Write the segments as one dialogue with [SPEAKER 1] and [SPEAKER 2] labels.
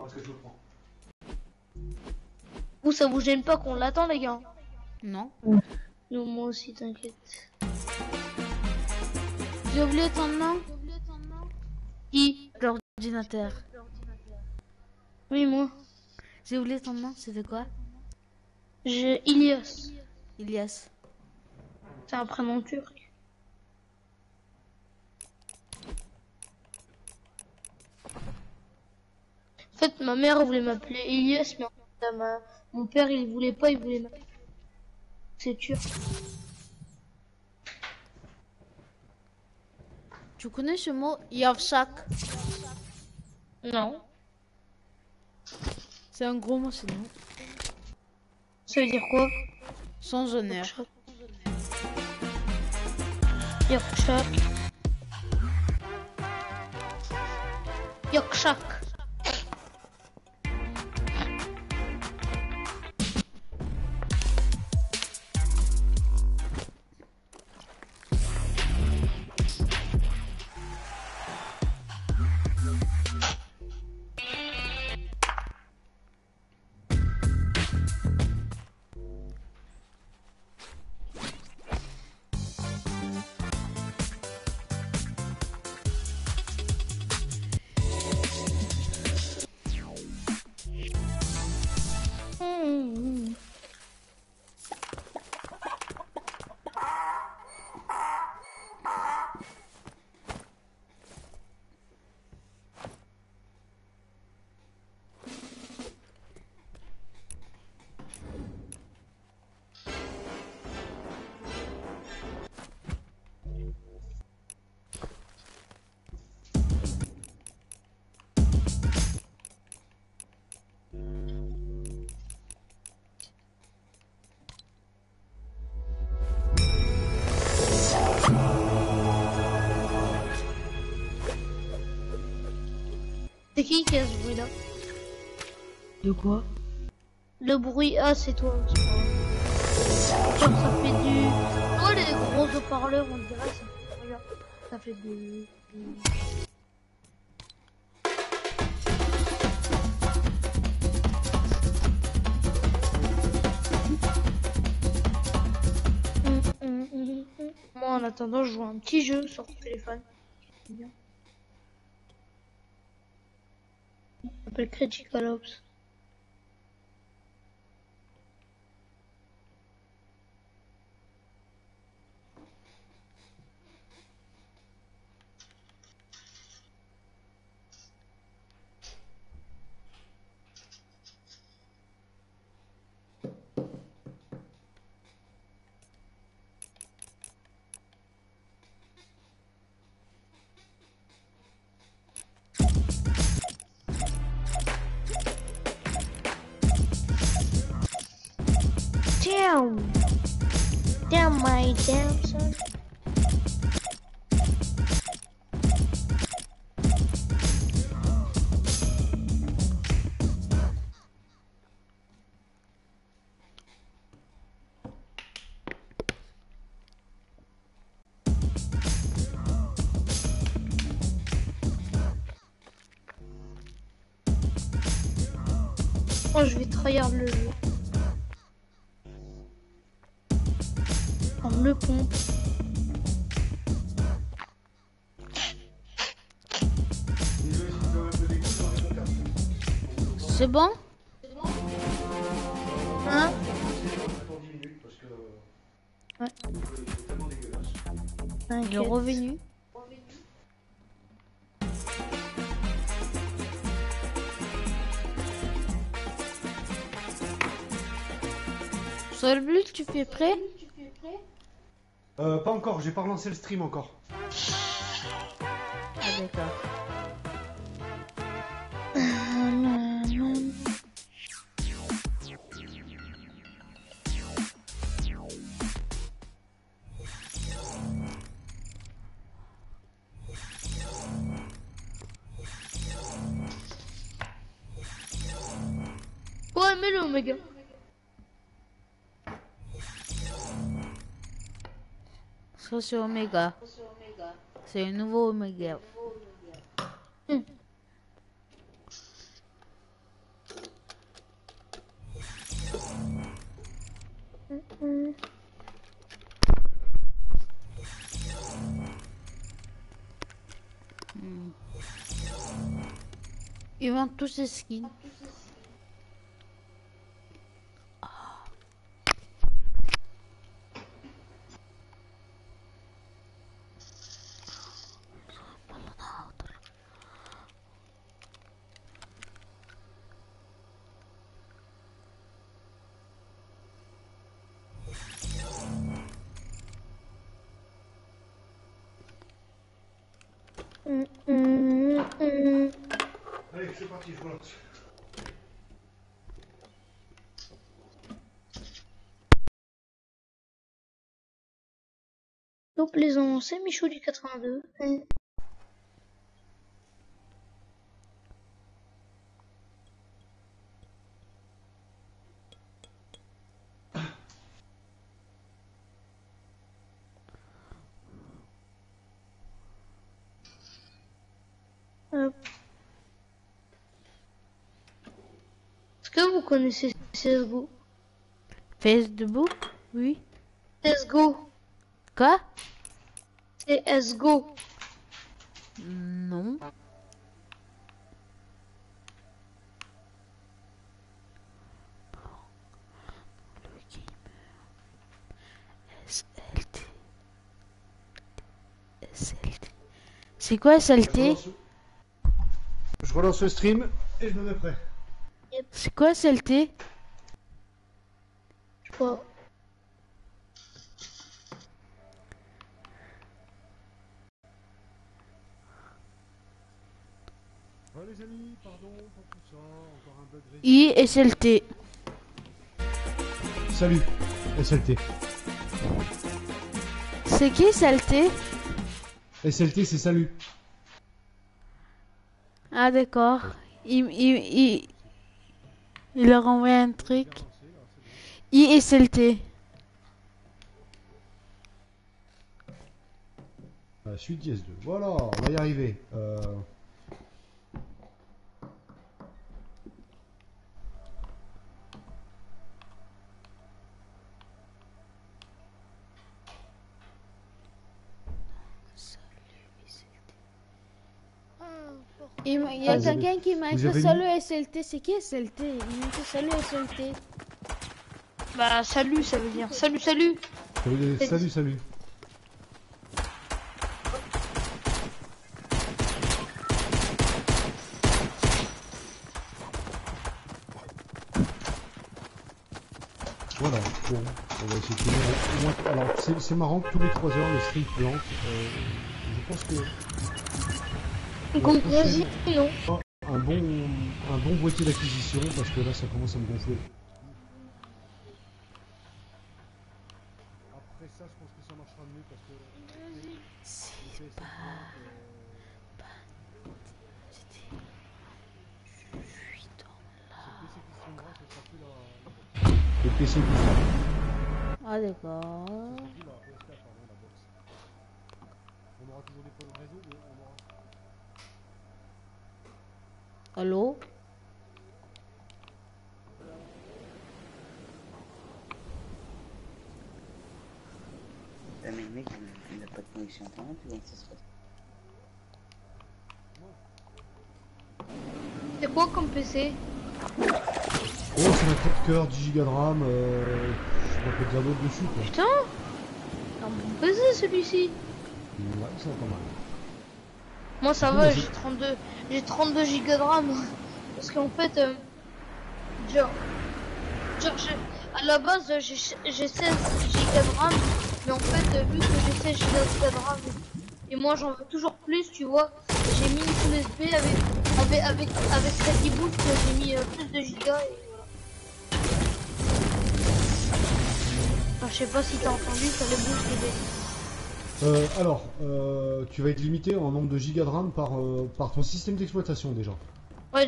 [SPEAKER 1] est-ce que tu le prends?
[SPEAKER 2] Vous, ça vous gêne pas qu'on l'attend, les gars?
[SPEAKER 3] Non.
[SPEAKER 2] Non, moi aussi, t'inquiète.
[SPEAKER 3] J'ai oublié ton nom.
[SPEAKER 2] Qui?
[SPEAKER 3] L'ordinateur.
[SPEAKER 2] Oui, moi.
[SPEAKER 3] J'ai oublié ton nom, c'était quoi?
[SPEAKER 2] Ilias.
[SPEAKER 3] Ilias.
[SPEAKER 2] C'est un prénom turc. En fait, ma mère voulait m'appeler Ilias, mais en fait, mon père, il voulait pas, il voulait m'appeler. C'est turc.
[SPEAKER 3] Tu connais ce mot Yavşak?
[SPEAKER 2] Non.
[SPEAKER 3] C'est un gros mot sinon.
[SPEAKER 2] Ça veut dire quoi?
[SPEAKER 3] Sans honneur.
[SPEAKER 2] Yakshak. Yakshak. C'est qui a ce bruit là?
[SPEAKER 3] De quoi?
[SPEAKER 2] Le bruit, ah c'est toi. Genre ça fait du... Oh les gros haut-parleurs on dirait ça. Regarde, ça fait des... Moi en attendant je joue à un petit jeu sur le téléphone. C'est bien. Ça s'appelle Critical Ops. Damn! Damn my damn son! Oh, je vais tryhard le jeu. On le pompe.
[SPEAKER 3] C'est bon?
[SPEAKER 2] Hein?
[SPEAKER 1] Attends 10 minutes parce que...
[SPEAKER 2] Ouais.
[SPEAKER 1] C'est tellement dégueulasse.
[SPEAKER 3] Il est revenu. Sur le but, tu fais prêt?
[SPEAKER 1] Pas encore, j'ai pas relancé le stream encore.
[SPEAKER 3] Ah d'accord.
[SPEAKER 2] Ouais, mais le Omega.
[SPEAKER 3] Ça c'est Omega. C'est un nouveau Omega. Ils vendent tous ces skins.
[SPEAKER 1] Allez, c'est parti, je relance.
[SPEAKER 2] Nos plaisants, c'est Michou du 82. Hop. Est-ce que vous connaissez CSGO?
[SPEAKER 3] Facebook? Oui.
[SPEAKER 2] CSGO.
[SPEAKER 3] Quoi?
[SPEAKER 2] CSGO.
[SPEAKER 3] Non. SLT. SLT. C'est quoi SLT?
[SPEAKER 1] Je relance le stream et je me mets prêt.
[SPEAKER 3] C'est quoi SLT?
[SPEAKER 2] Je crois.
[SPEAKER 1] Ouais, les amis, pardon pour tout ça, encore un bug.
[SPEAKER 3] ISLT.
[SPEAKER 1] Salut, SLT.
[SPEAKER 3] C'est qui SLT?
[SPEAKER 1] SLT, c'est salut.
[SPEAKER 3] Ah d'accord. Il leur envoie un truc. ISLT.
[SPEAKER 1] Suite dièse 2. Voilà, on va y arriver.
[SPEAKER 3] Il y a quelqu'un qui m'a
[SPEAKER 1] vous
[SPEAKER 3] écrit
[SPEAKER 1] avez
[SPEAKER 3] salut SLT. C'est qui SLT? Il m'a écrit salut SLT.
[SPEAKER 2] Bah salut, ça veut dire salut, salut.
[SPEAKER 1] Ça veut dire salut, salut. Voilà, bon, on va essayer de tenir au moins. Alors, c'est marrant que tous les 3 heures le stream plante. Je pense que.
[SPEAKER 2] Vas-y, non.
[SPEAKER 1] Un bon boîtier d'acquisition parce que là ça commence à me gonfler. Après ça, je pense que ça marchera mieux parce que. Le PC qui streamera.
[SPEAKER 3] Ah d'accord.
[SPEAKER 1] On aura toujours des problèmes de réseau, mais on aura.
[SPEAKER 3] Allô?
[SPEAKER 4] Mais le mec, il n'a pas de connexion internet, comment ça se passe?
[SPEAKER 2] C'est quoi comme PC?
[SPEAKER 1] Oh, c'est un code cœur, 10 Go de RAM, je sais pas quoi dire d'autre dessus quoi.
[SPEAKER 2] Putain, c'est un bon PC celui-ci.
[SPEAKER 1] Ouais, ça va pas mal.
[SPEAKER 2] Moi ça
[SPEAKER 1] Du coup,
[SPEAKER 2] va,
[SPEAKER 1] moi,
[SPEAKER 2] j'ai 32 Go de RAM. Parce qu'en fait, genre à la base j'ai 16 Go de RAM. Mais en fait, vu que j'ai 16 Go de RAM, et moi j'en veux toujours plus, tu vois, j'ai mis une clé USB avec Ready Boot, j'ai mis plus de gigas et voilà. Enfin, je sais pas si t'as entendu, ça les boost les
[SPEAKER 1] Alors, tu vas être limité en nombre de gigas de RAM par ton système d'exploitation déjà.
[SPEAKER 2] Ouais,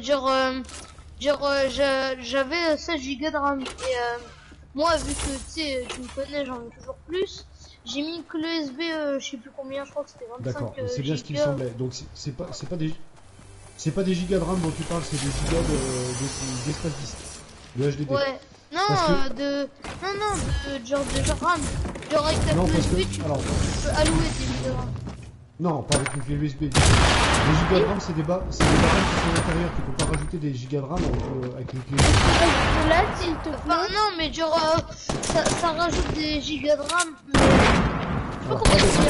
[SPEAKER 2] j'avais 16 Go de RAM et moi vu que tu sais, tu me connais, j'en veux toujours plus. J'ai mis une clé USB, je sais plus combien, je crois que c'était 25
[SPEAKER 1] D'accord, c'est bien ce qu'il me
[SPEAKER 2] gigas.
[SPEAKER 1] semblait. Donc c'est pas des gigas de RAM dont tu parles, c'est des gigas d'espace disque, de HDD.
[SPEAKER 2] Ouais, non,
[SPEAKER 1] Parce que-
[SPEAKER 2] de genre RAM. Genre avec la
[SPEAKER 1] Non,
[SPEAKER 2] clé
[SPEAKER 1] parce que-
[SPEAKER 2] USB, tu
[SPEAKER 1] alors-
[SPEAKER 2] peux allouer des gigas de RAM.
[SPEAKER 1] Non, pas avec une clé USB. Les gigadram, c'est des barres qui sont à l'intérieur. Tu peux pas rajouter des gigadram avec une clé USB.
[SPEAKER 3] De là, s'il te plaît.
[SPEAKER 2] Bah non, mais genre, ça rajoute des gigas de RAM. Mais... Je sais pas comment expliquer.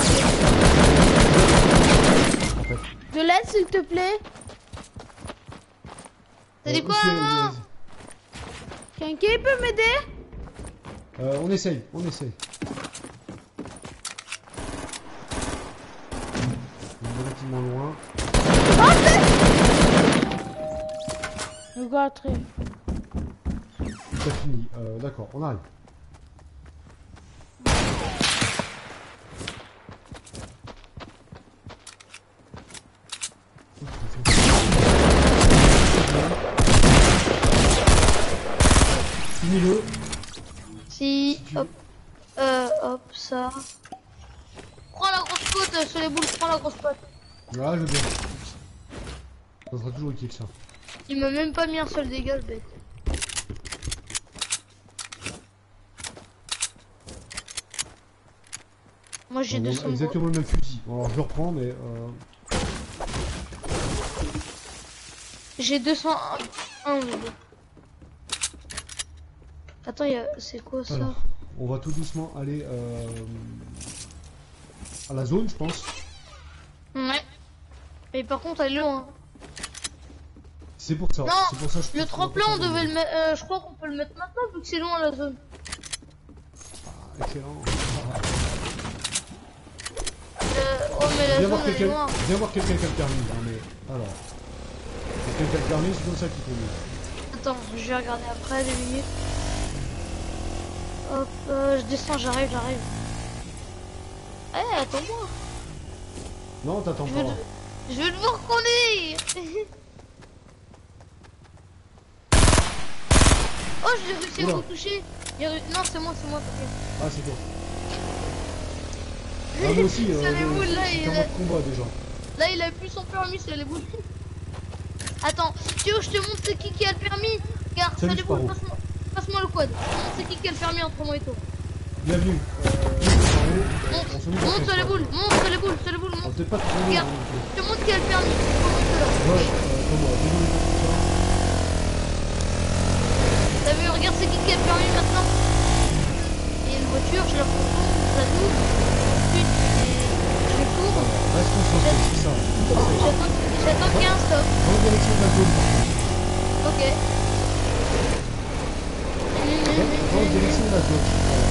[SPEAKER 1] En fait.
[SPEAKER 3] De l'aide, s'il te plaît.
[SPEAKER 2] T'as dit quoi,
[SPEAKER 1] Ok,
[SPEAKER 2] maman?
[SPEAKER 3] Quelqu'un peut m'aider?
[SPEAKER 1] on essaye. On est relativement loin.
[SPEAKER 3] Le gars, très.
[SPEAKER 1] T'as fini. D'accord, on arrive. Finis-le.
[SPEAKER 2] Si, hop, ça. Prends la grosse pote sur les boules, prends la grosse pote.
[SPEAKER 1] Ah, je veux bien. Ça sera toujours utile ça.
[SPEAKER 2] Il m'a même pas mis un seul dégât, le bête. Moi j'ai
[SPEAKER 1] On a
[SPEAKER 2] 200
[SPEAKER 1] exactement le même fusil. Bon, alors je le reprends, mais
[SPEAKER 2] J'ai 201 le bête. Attends, c'est quoi ça?
[SPEAKER 1] alors, on va tout doucement aller à la zone, je pense.
[SPEAKER 2] Ouais. Mais par contre, elle est loin.
[SPEAKER 1] C'est pour ça.
[SPEAKER 2] Non,
[SPEAKER 1] c'est pour ça que je
[SPEAKER 2] le
[SPEAKER 1] pense qu'on va
[SPEAKER 2] tremplin,
[SPEAKER 1] pas
[SPEAKER 2] on
[SPEAKER 1] faire
[SPEAKER 2] devait
[SPEAKER 1] de-
[SPEAKER 2] le mettre. Je crois qu'on peut le mettre maintenant vu que c'est loin la zone.
[SPEAKER 1] Ah, excellent.
[SPEAKER 2] Oh, mais la
[SPEAKER 1] Viens voir
[SPEAKER 2] zone elle est
[SPEAKER 1] quelqu'un.
[SPEAKER 2] loin.
[SPEAKER 1] Viens voir quelqu'un qui a le permis. Non, mais alors. Quelqu'un qui a le permis, c'est comme ça qu'il faut mieux.
[SPEAKER 2] Attends, je vais regarder après 2 minutes. Hop, je descends, j'arrive. Eh, attends-moi.
[SPEAKER 1] Non, t'attends
[SPEAKER 2] Je
[SPEAKER 1] pas.
[SPEAKER 2] veux, je veux devoir conduire. Oh, je l'ai réussi à
[SPEAKER 1] Oula.
[SPEAKER 2] me toucher. Non, c'est moi, t'inquiète.
[SPEAKER 1] Ah, c'est toi. Ah, moi aussi,
[SPEAKER 2] Ça les boules, là,
[SPEAKER 1] j'étais
[SPEAKER 2] il
[SPEAKER 1] en
[SPEAKER 2] est-
[SPEAKER 1] mode combat déjà.
[SPEAKER 2] Là, il a plus son permis, ça les boules. Attends, tu veux que je te montre c'est qui a le permis? Regarde, ça
[SPEAKER 1] Salut,
[SPEAKER 2] les boules,
[SPEAKER 1] Sparrow.
[SPEAKER 2] passe-moi le quad. C'est qui a le permis entre moi et toi?
[SPEAKER 1] Bienvenue.
[SPEAKER 2] Monte sur les boules, monte.
[SPEAKER 1] On va peut-être pas te prendre.
[SPEAKER 2] Regarde, je te montre qui a le permis.
[SPEAKER 1] Ouais, comment désolé pour ça.
[SPEAKER 2] T'as vu, regarde c'est qui a le permis maintenant. Il y a une voiture, je la prends, je la double. Ensuite, je les cours.
[SPEAKER 1] Reste concentré, c'est ça.
[SPEAKER 2] J'attends qu'il y ait un stop.
[SPEAKER 1] Dans la direction de la zone.
[SPEAKER 2] Ok.
[SPEAKER 1] Dans la direction de la zone.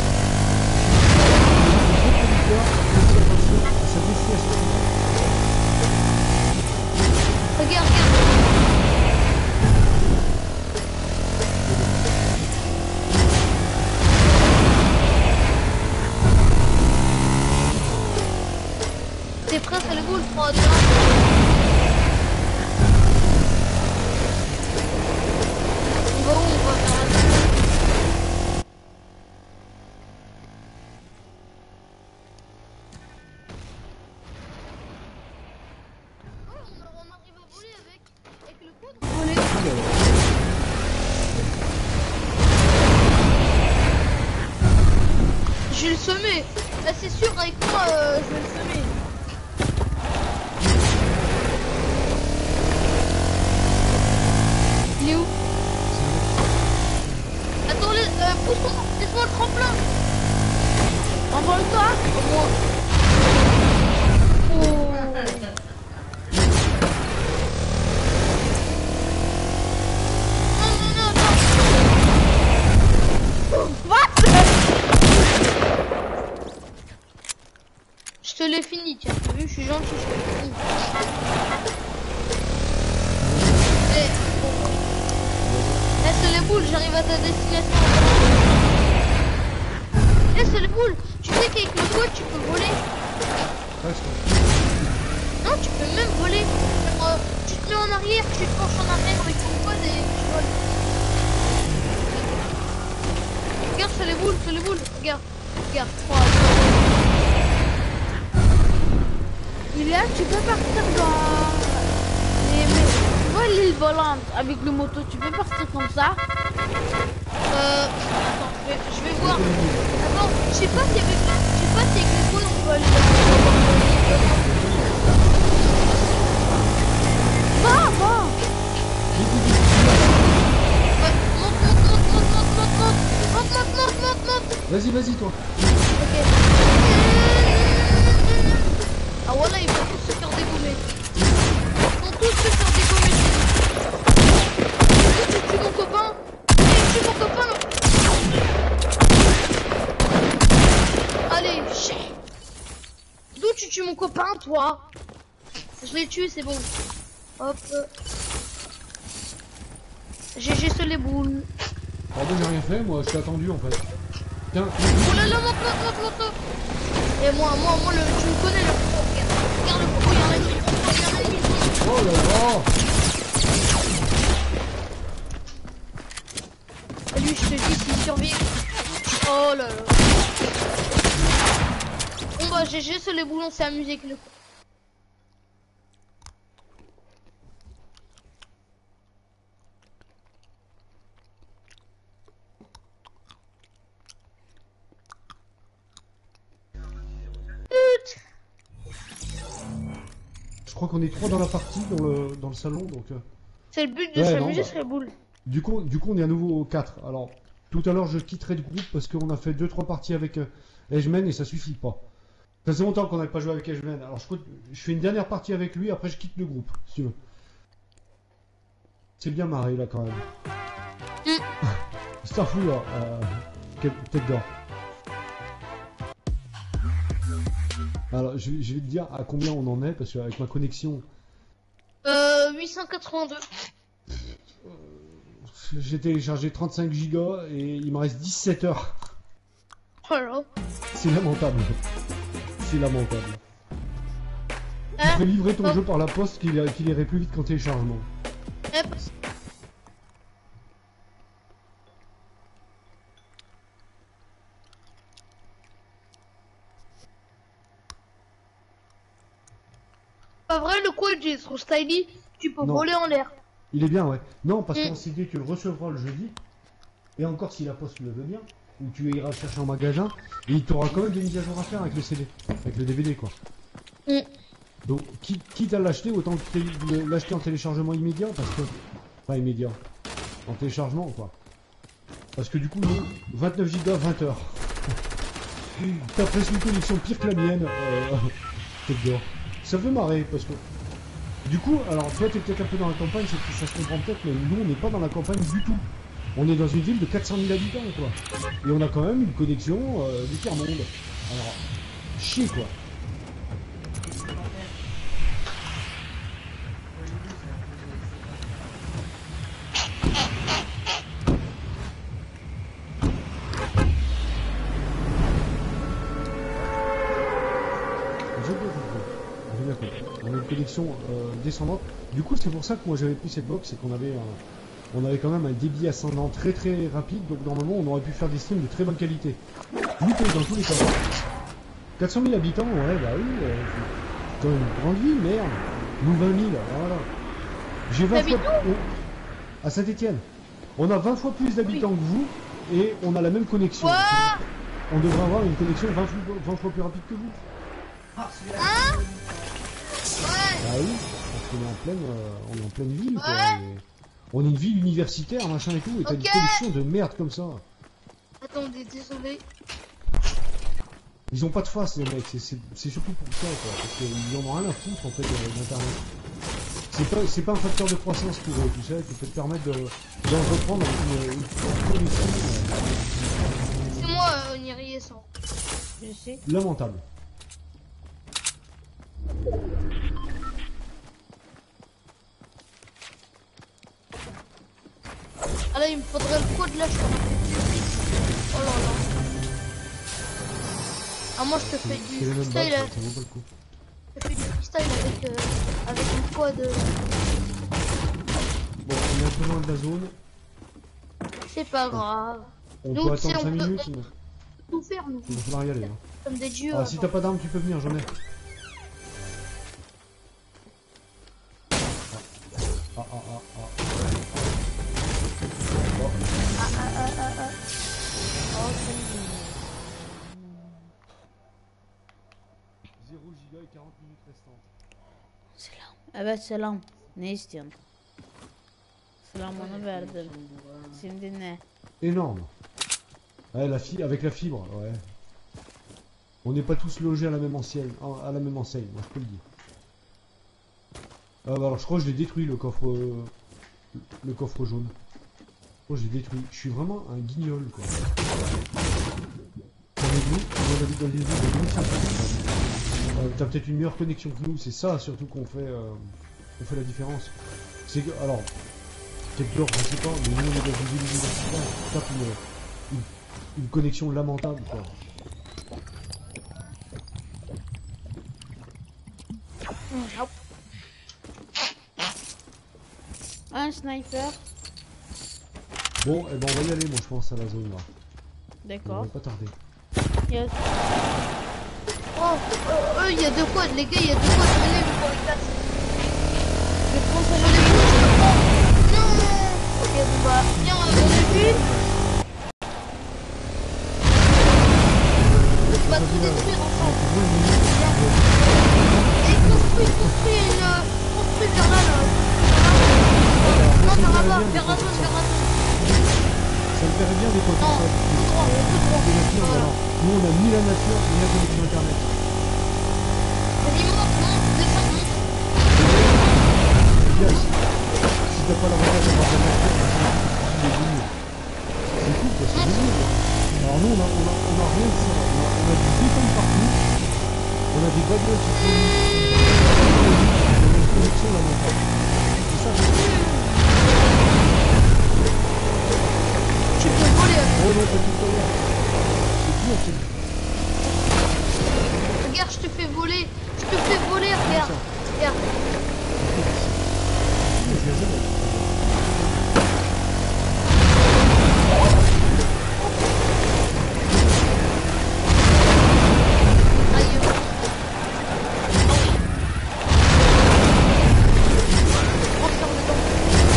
[SPEAKER 1] Le conducteur, fais attention à sa destination.
[SPEAKER 2] Regarde. T'es prêt, c'est le boule, 3, 2, 1. On va où? On va faire la... On arrive à voler avec le quad. Voler. Je vais le semer. Là c'est sûr avec moi je vais le semer. Il est où? Attends, pousse-moi, laisse-moi le tremplin. Envole-toi. Moi. Je te l'ai fini, tiens, t'as vu, je suis gentil, je te l'ai fini. Eh, bon. Laisse les boules, j'arrive à ta destination. Laisse les boules, tu sais qu'avec le quad tu peux voler.
[SPEAKER 1] Reste.
[SPEAKER 2] Non, tu peux même voler. Tu te mets en arrière, tu te penches en arrière avec ton quad et tu voles. Regarde, c'est les boules, regarde. 3, 2,
[SPEAKER 3] Il est là, tu peux partir dans... Tu vois l'île volante avec le moto, tu peux partir comme ça?
[SPEAKER 2] attends, je vais voir. Attends, je sais pas si avec les quads on peut aller.
[SPEAKER 1] Vas-y, vas-y, toi.
[SPEAKER 2] Ok. Ah voilà, ils vont tous se faire dégommer. Ils vont tous se faire dégommer. D'où tu tues mon copain? Tu tues mon copain, non? Allez, chien. D'où tu tues mon copain, toi? Je l'ai tué, c'est bon. Hop. GG sur les boules.
[SPEAKER 1] Pardon, j'ai rien fait, moi, je suis attendu en fait. Tiens,
[SPEAKER 2] Oh là là, monte. Et moi, tu me connais le pro. Regarde le pro, il y a un ennemi. Il y a un ennemi.
[SPEAKER 1] oh là là.
[SPEAKER 2] Et lui, je te dis, s'il survit. Oh là là. Bon bah, GG sur les boulons, c'est amusé avec le coup.
[SPEAKER 1] Je crois qu'on est 3 dans la partie, dans le salon, donc...
[SPEAKER 2] C'est le but de
[SPEAKER 1] Ouais,
[SPEAKER 2] s'amuser
[SPEAKER 1] non,
[SPEAKER 2] sur les boules.
[SPEAKER 1] Du coup, on est à nouveau 4. Alors, tout à l'heure, je quitterai le groupe parce qu'on a fait 2-3 parties avec Edgeman et ça suffit pas. Ça fait longtemps qu'on n'a pas joué avec Edgeman. Alors, je fais une dernière partie avec lui, après je quitte le groupe, si tu veux. C'est bien marré, là, quand même. C'est un fou, là. Tête d'or. Alors, je vais te dire à combien on en est, parce qu'avec ma connexion...
[SPEAKER 2] 882.
[SPEAKER 1] J'ai téléchargé 35 gigas et il me reste 17 heures.
[SPEAKER 2] Voilà.
[SPEAKER 1] C'est lamentable. C'est lamentable. Tu ferais livrer ton jeu par la poste qu'il irait plus vite qu'en téléchargement.
[SPEAKER 2] Hop. Pas vrai, le coin est trop stylish, tu peux
[SPEAKER 1] Non.
[SPEAKER 2] voler en l'air.
[SPEAKER 1] Il est bien, ouais. Non, parce qu'on s'est dit que tu le recevras le jeudi. Et encore si la poste le veut bien. Ou tu iras le chercher en magasin. Et il t'aura quand même des mises à jour à faire avec le CD. Avec le DVD, quoi. Donc, quitte à l'acheter, autant que l'acheter en téléchargement immédiat. Parce que... Pas immédiat. En téléchargement, quoi. Parce que du coup, nous, 29 gigas, 20 heures. T'as presque une connexion pire que la mienne. Tête d'or. Ça fait marrer, parce que... Du coup, alors toi t'es peut-être un peu dans la campagne, ça se comprend peut-être, mais nous on n'est pas dans la campagne du tout. On est dans une ville de 400 000 habitants, quoi. Et on a quand même une connexion du tiers-monde. Alors, chier, quoi. On a une connexion descendante. Du coup, c'est pour ça que moi j'avais pris cette box, c'est qu'on avait quand même un débit ascendant très très rapide, donc normalement on aurait pu faire des streams de très bonne qualité. Nickel dans tous les cas. 400 000 habitants, ouais, bah oui, c'est quand même une grande ville, merde. Nous 20 000, voilà. J'ai 20 fois... à Saint-Étienne. On a 20 fois plus d'habitants que vous, et on a la même connexion. On devrait avoir une connexion 20 fois plus rapide que vous.
[SPEAKER 2] Hein?
[SPEAKER 1] Ah oui, parce qu'on est en pleine ville, quoi. Et on est une ville universitaire, machin et tout, et t'as une connexion de merde comme ça.
[SPEAKER 2] Attendez, désolé.
[SPEAKER 1] Ils ont pas de face, les mecs, c'est surtout pour ça, quoi, parce qu'ils en ont rien à foutre, en fait, d'internet. C'est pas un facteur de croissance pour eux, tu sais, qui peut te permettre d'en reprendre une connexion.
[SPEAKER 2] C'est moi, Nyrie sans. Je sais.
[SPEAKER 1] Lamentable.
[SPEAKER 2] Ah là, il me faudrait le code là, je t'en fais plus. Oh là là. Ah, moi je te fais du freestyle.
[SPEAKER 1] Ça vaut pas le coup.
[SPEAKER 2] Je te fais du freestyle avec une code.
[SPEAKER 1] Bon, on est un peu loin de la zone.
[SPEAKER 2] C'est pas grave.
[SPEAKER 1] On
[SPEAKER 2] Nous,
[SPEAKER 1] peut
[SPEAKER 2] tu sais,
[SPEAKER 1] attendre 5
[SPEAKER 2] on peut
[SPEAKER 1] minutes, mais
[SPEAKER 2] tout faire, nous.
[SPEAKER 1] il va falloir y aller. Hein.
[SPEAKER 2] Comme des dieux.
[SPEAKER 1] Ah, si t'as pas d'armes, tu peux venir, j'en ai. Ah. Bon. 0 giga et 40 minutes restantes.
[SPEAKER 3] Evet selam. Ne istiyorsun? Selamını verdim. Şimdi ne?
[SPEAKER 1] Énorme. Ouais, avec la fibre, ouais. On n'est pas tous logés à la même enseigne, moi je peux le dire. Ah bah alors je crois que je l'ai détruit le coffre jaune. Je crois que je l'ai détruit. Je suis vraiment un guignol quoi. Dans les t'as peut-être une meilleure connexion que nous, c'est ça surtout qu'on fait la différence. C'est que, alors, peut-être dehors, je sais pas, mais nous on est dans une ville universitaire, on tape une connexion lamentable quoi.
[SPEAKER 3] Un sniper.
[SPEAKER 1] Bon, eh ben on va y aller, moi je pense, à la zone là. On
[SPEAKER 3] D'accord.
[SPEAKER 1] va pas tarder.
[SPEAKER 3] Yes.
[SPEAKER 2] Oh, il y a de quoi, les gars, il y a de quoi se mêler pour les classes.
[SPEAKER 3] Je prends ça.
[SPEAKER 2] Non. Ok, bon bah, viens, on début. On va tout détruire ensemble. Et construis vers là, là. Non, vers là-bas, vers la zone, vers la zone.
[SPEAKER 1] Ça me ferait bien des potes comme ça.
[SPEAKER 2] Tout droit, tout droit.
[SPEAKER 1] La nature, alors, nous on a ni la nature ni la connexion internet.
[SPEAKER 2] Vas-y, monte, descends, monte.
[SPEAKER 1] Bien, si t'as pas l'avantage d'avoir de la nature, c'est génial. C'est cool quoi, c'est génial quoi. Alors nous on a rien de ça, on a du béton partout, on a des bagnoles qui font une connexion là maintenant. C'est ça.
[SPEAKER 2] Tu peux voler.
[SPEAKER 1] Oh non, t'as tout à l'heure. C'est dur, c'est dur.
[SPEAKER 2] Regarde, je te fais voler. Je te fais voler, regarde. Regarde.
[SPEAKER 1] Je viens jamais.
[SPEAKER 2] Aïe. Transfert de temps.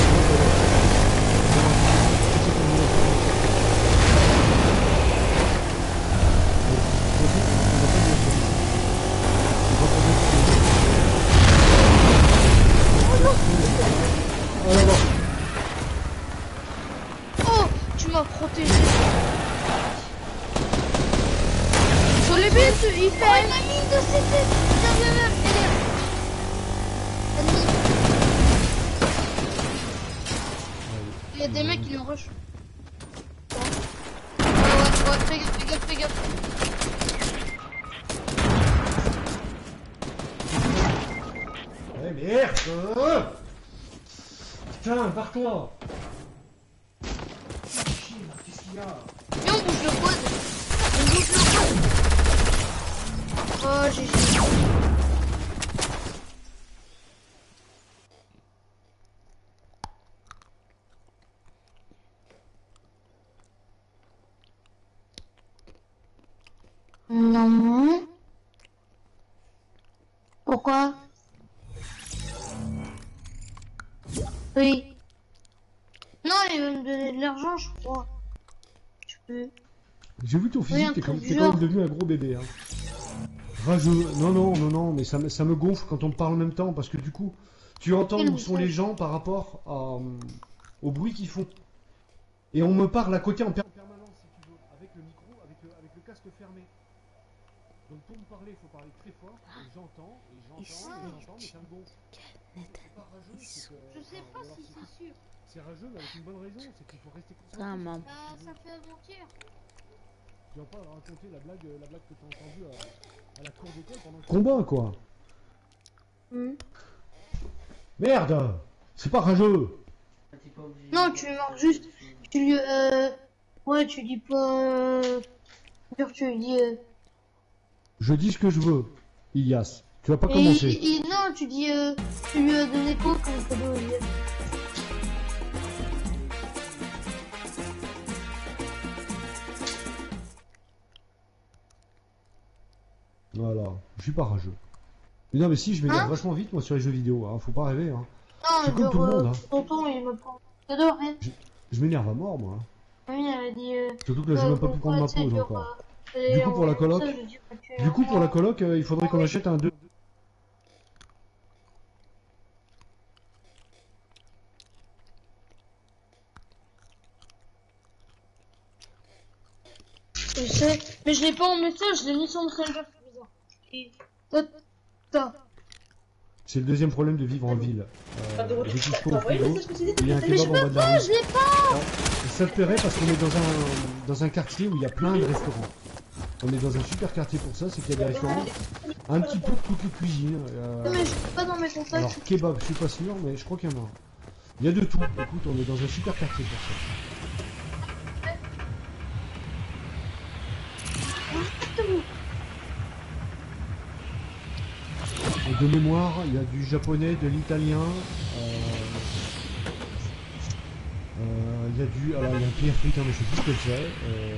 [SPEAKER 2] Oh, tu m'as protégé.
[SPEAKER 3] Sur les bits, il
[SPEAKER 2] Oh,
[SPEAKER 3] fait.
[SPEAKER 2] il m'a mis une de ses têtes. Viens, délire. Ennemi. Il y a des mecs qui nous rushent. Ouais, fais gaffe.
[SPEAKER 1] Ouais, merde. Putain, barre-toi. Chier, là, qu'est-ce qu'il y a?
[SPEAKER 2] Viens, on bouge le quad. Oh, GG. Non. Pourquoi? Oui. Non, il va me donner de l'argent, je crois. Je peux.
[SPEAKER 1] J'ai vu ton
[SPEAKER 2] Oui,
[SPEAKER 1] physique,
[SPEAKER 2] un
[SPEAKER 1] t'es
[SPEAKER 2] truc
[SPEAKER 1] quand
[SPEAKER 2] du
[SPEAKER 1] même
[SPEAKER 2] genre.
[SPEAKER 1] devenu un gros bébé. Hein. Rageux. Non, mais ça me gonfle quand on parle en même temps, parce que du coup, tu entends où sont les gens par rapport au bruit qu'ils font. Et on me parle à côté en permanence, si tu veux, avec le micro, avec le casque fermé. Donc pour me parler, il faut parler très fort, et j'entends, mais ça me gonfle. C'est pas rageux, c'est que...
[SPEAKER 2] Je sais pas si c'est sûr.
[SPEAKER 1] C'est rageux, mais avec une bonne raison, c'est qu'il faut rester concentré.
[SPEAKER 3] Ça, maman.
[SPEAKER 2] Ça fait avant-hier.
[SPEAKER 1] Tu vas pas raconter la blague que t'as entendue à la cour d'école pendant le combat, quoi. Merde. C'est pas rageux.
[SPEAKER 2] Non, tu lui marques juste. Tu lui. Ouais, tu dis pas. Genre, tu lui dis.
[SPEAKER 1] Je dis ce que je veux, Ilias. Tu vas pas
[SPEAKER 2] Et
[SPEAKER 1] commencer.
[SPEAKER 2] non, tu dis. Tu lui as donné quoi comme cadeau, Elias?
[SPEAKER 1] Voilà, je suis pas rageux. Mais non, mais si, je m'énerve
[SPEAKER 2] Hein
[SPEAKER 1] vachement vite, moi, sur les jeux vidéo. Hein. Faut pas rêver. Hein.
[SPEAKER 2] Non,
[SPEAKER 1] Je suis comme tout le monde. Hein.
[SPEAKER 2] Tonton, il me prend. Cadeau, rien.
[SPEAKER 1] Je m'énerve à mort, moi.
[SPEAKER 2] Oui, elle a dit.
[SPEAKER 1] Surtout que là, j'ai même pas pu prendre ma pause encore. Du coup, pour la coloc, il faudrait qu'on achète un 2.
[SPEAKER 2] Je sais, mais je l'ai pas en message, je l'ai mis sur Messenger. Et toi,
[SPEAKER 1] C'est le deuxième problème de vivre en ville. J'ai tout ce au frigo. Il y a un
[SPEAKER 2] mais je
[SPEAKER 1] kebab en bas
[SPEAKER 2] peux
[SPEAKER 1] de la
[SPEAKER 2] pas,
[SPEAKER 1] rue.
[SPEAKER 2] je l'ai pas.
[SPEAKER 1] Et ça te plairait parce qu'on est dans un quartier où il y a plein de restaurants. On est dans un super quartier pour ça, c'est qu'il y a des restaurants. Un petit peu de toutes les cuisines.
[SPEAKER 2] Non, mais je suis pas dans mes contacts.
[SPEAKER 1] Alors kebab, je suis pas sûr, mais je crois qu'il y en a. Il y a de tout. Écoute, on est dans un super quartier pour ça. Et de mémoire, il y a du japonais, de l'italien. Il y a du. Alors il y a un pierre fritain, mais je sais plus ce que c'est.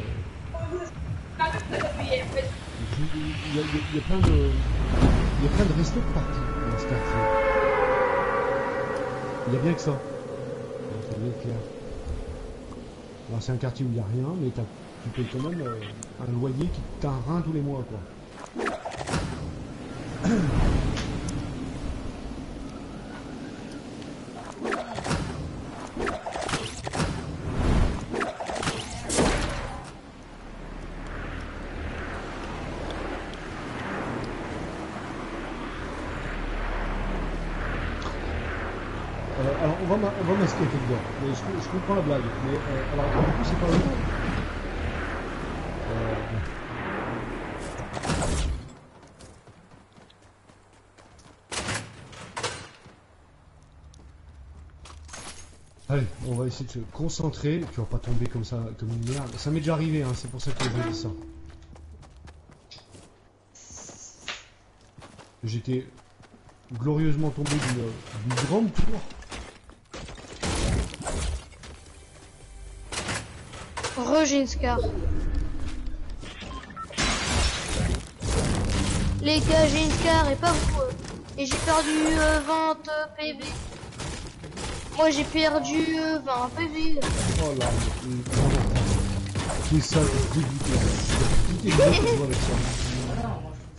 [SPEAKER 1] Il y a plein de. Il y a plein de restos partout dans ce quartier. Il y a bien que ça. C'est bien clair. Alors c'est un quartier où il n'y a rien, mais tu payes quand même un loyer qui t'a un rein tous les mois, quoi. Alors on va masquer quelque gars. Mais je comprends la blague. Mais alors du coup c'est pas le temps. Allez, on va essayer de se concentrer. Tu vas pas tomber comme ça, comme une merde. Ça m'est déjà arrivé, hein, c'est pour ça que je dis ça. J'étais glorieusement tombé d'une grande tour.
[SPEAKER 2] J'ai une scar. Les gars, j'ai une scar et pas vous. Et j'ai perdu 20 PV. Moi j'ai perdu 20 PV.
[SPEAKER 1] Oh là, c'est ça, c'est dégoûté. Qui est dégoûté de jouer avec ça?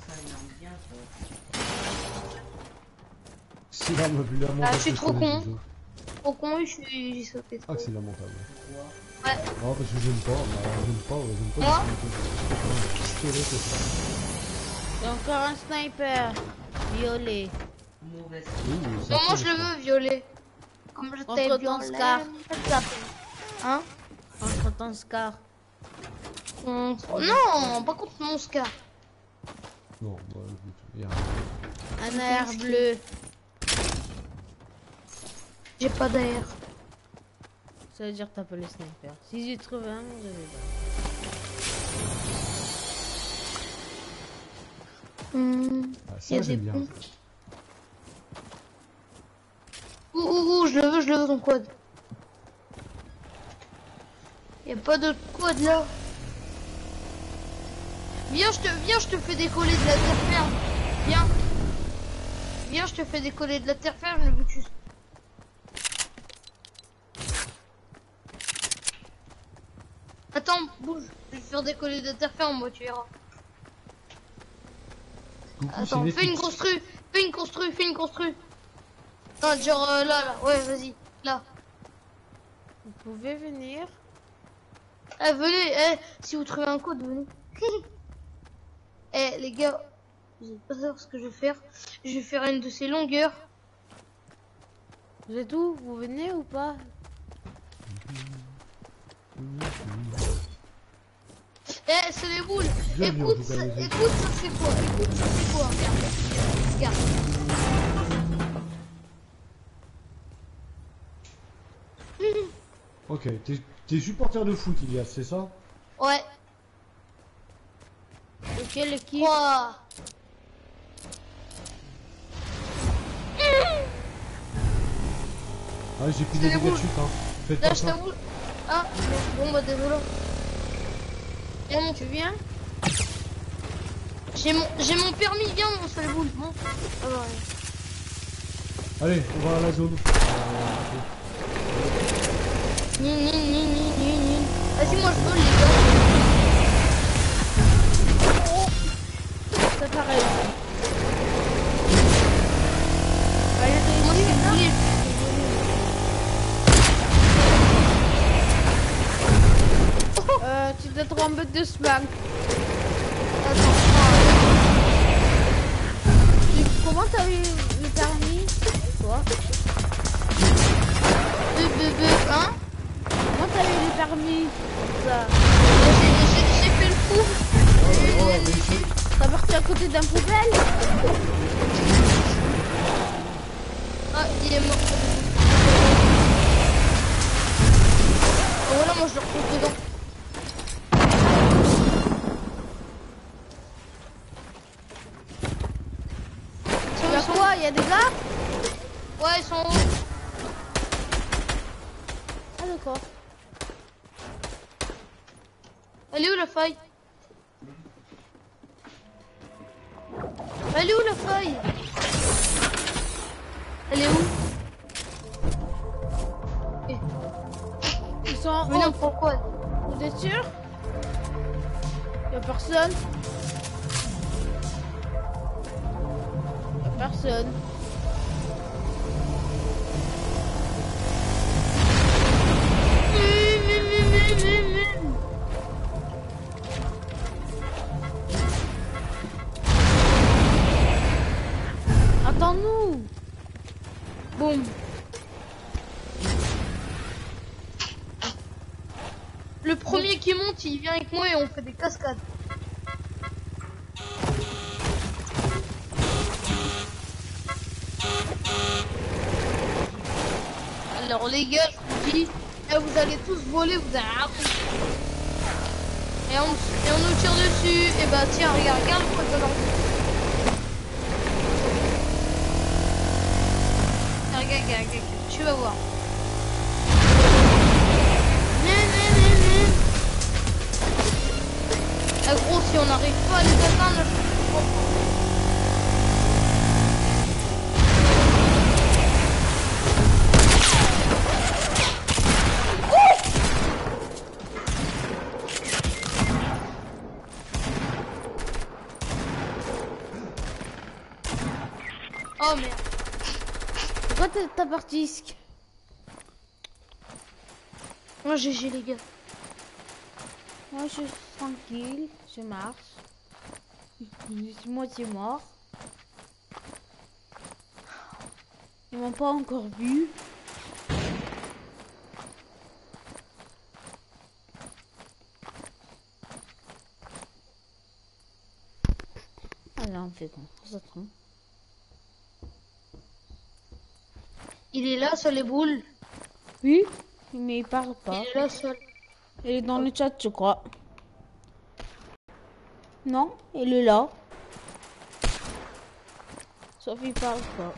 [SPEAKER 1] C'est là,
[SPEAKER 2] Ah, je suis trop con. Trop con, j'ai sauté.
[SPEAKER 1] Ah, que c'est lamentable.
[SPEAKER 2] Ouais.
[SPEAKER 1] Non, parce que j'aime pas.
[SPEAKER 2] Moi
[SPEAKER 1] pistolet, c'est ça.
[SPEAKER 3] Il y a encore un sniper. Violet.
[SPEAKER 2] Non, moi je le veux violet. Comme je t'ai
[SPEAKER 3] Entre ton scar.
[SPEAKER 2] Hein?
[SPEAKER 3] Entre ton scar.
[SPEAKER 2] Non, pas contre mon scar.
[SPEAKER 1] Non, bah écoute, il y a
[SPEAKER 3] Un air bleu.
[SPEAKER 2] J'ai pas d'air.
[SPEAKER 3] Ça veut dire que t'as pas le sniper. Si j'ai trouvé un, je vais
[SPEAKER 1] Ah,
[SPEAKER 2] Il y
[SPEAKER 1] ça
[SPEAKER 2] a
[SPEAKER 1] j'aime
[SPEAKER 2] des
[SPEAKER 1] bien.
[SPEAKER 2] ponts. Ouh, je le veux ton quad. Y a pas de quad là. Viens, je te fais décoller de la terre ferme. Viens, je te fais décoller de la terre ferme, le Butus. Attends, bouge. Je vais te faire décoller de la terre ferme, moi, tu verras.
[SPEAKER 1] Coucou,
[SPEAKER 2] Attends,
[SPEAKER 1] c'est
[SPEAKER 2] fais une constru. Non, genre là, ouais, vas-y, là.
[SPEAKER 3] Vous pouvez venir.
[SPEAKER 2] Eh, venez, si vous trouvez un code, venez. Les gars, vous allez pas savoir ce que je vais faire. Je vais faire une de ces longueurs.
[SPEAKER 3] Vous êtes où? Vous venez ou pas?
[SPEAKER 2] C'est les boules.
[SPEAKER 1] Bien vu, en
[SPEAKER 2] Écoute,
[SPEAKER 1] tout cas,
[SPEAKER 2] ça,
[SPEAKER 1] les gars.
[SPEAKER 2] écoute, ça c'est quoi? Regarde.
[SPEAKER 1] Ok, t'es supporter de foot, Ilias, c'est ça?
[SPEAKER 2] Ouais.
[SPEAKER 3] De quelle équipe?
[SPEAKER 2] 3.
[SPEAKER 1] Ah, j'ai plus
[SPEAKER 2] C'est
[SPEAKER 1] de
[SPEAKER 2] les
[SPEAKER 1] dégâts de
[SPEAKER 2] boules.
[SPEAKER 1] chute, hein. Faites
[SPEAKER 2] Là,
[SPEAKER 1] pas
[SPEAKER 2] je
[SPEAKER 1] ça.
[SPEAKER 2] t'avoue. Ah, bon, bah désolé. Viens,
[SPEAKER 3] Tu viens?
[SPEAKER 2] j'ai mon permis, viens, on se fait les boules. Bon. Ah, bah, ouais.
[SPEAKER 1] Allez, on va à la zone.
[SPEAKER 2] Ni. Vas-y, moi je vole, les gars.
[SPEAKER 3] C'est pareil.
[SPEAKER 2] Moi, je suis voler.
[SPEAKER 3] Tu peut-être en bête de smack. Comment t'as eu le permis? Toi?
[SPEAKER 2] Hein?
[SPEAKER 3] Comment t'as eu le permis? Ça.
[SPEAKER 2] J'ai fait le fou.
[SPEAKER 3] T'as parti à côté d'un poubelle?
[SPEAKER 2] Ah, il est mort. Oh, voilà, moi je le retrouve dedans.
[SPEAKER 3] Y'a quoi? Y'a des gars?
[SPEAKER 2] Ouais, ils sont en haut.
[SPEAKER 3] Ah d'accord.
[SPEAKER 2] Elle est où la faille? Elle est où la faille? Elle est où?
[SPEAKER 3] Ils sont en
[SPEAKER 2] Mais non,
[SPEAKER 3] haut.
[SPEAKER 2] pourquoi?
[SPEAKER 3] Vous êtes sûr? Y'a personne? Y'a personne. Attends-nous.
[SPEAKER 2] Boum. Le premier qui monte, il vient avec moi et on fait des cascades. Alors les gars, je vous dis, là, vous allez tous voler, vous allez raconter. Et on nous tire dessus. Et bah tiens, regarde le précédent. Regarde, tu vas voir. Ah gros, si on n'arrive pas à les atteindre, je comprends. Oh merde.
[SPEAKER 3] Pourquoi t'as parti disque?
[SPEAKER 2] Moi GG les gars.
[SPEAKER 3] Moi je suis tranquille, je marche. Je suis moitié mort. Ils m'ont pas encore vu. Alors on fait quoi? Ça trompe.
[SPEAKER 2] Il est là sur les boules.
[SPEAKER 3] Oui, mais il parle
[SPEAKER 2] Il
[SPEAKER 3] pas.
[SPEAKER 2] est là seul.
[SPEAKER 3] Il est dans le chat, je crois. Non, il est là. Sauf il parle pas.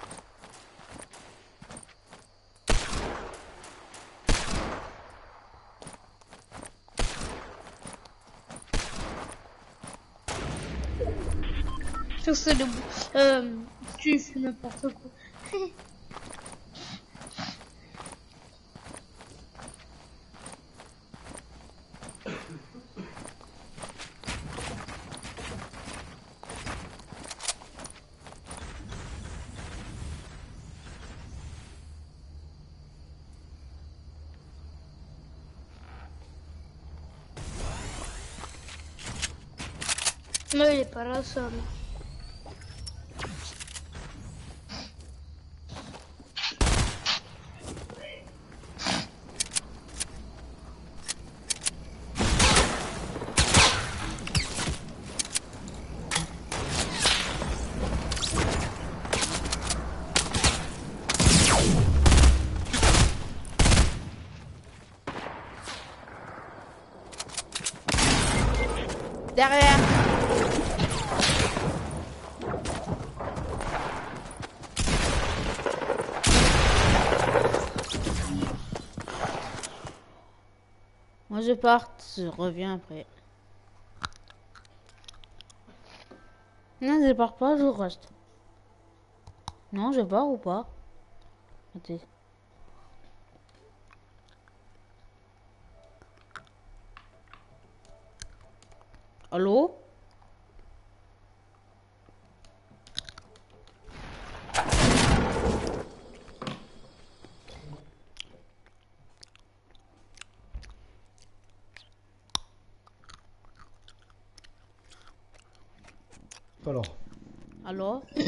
[SPEAKER 2] Sur c'est le tu fais n'importe quoi. Non, il est pas là seul.
[SPEAKER 3] Derrière. Moi je pars, je reviens après. Non, je pars pas, je reste. Non, je pars ou pas? Attends. Allô?
[SPEAKER 1] Alors.
[SPEAKER 3] Alors?
[SPEAKER 1] Je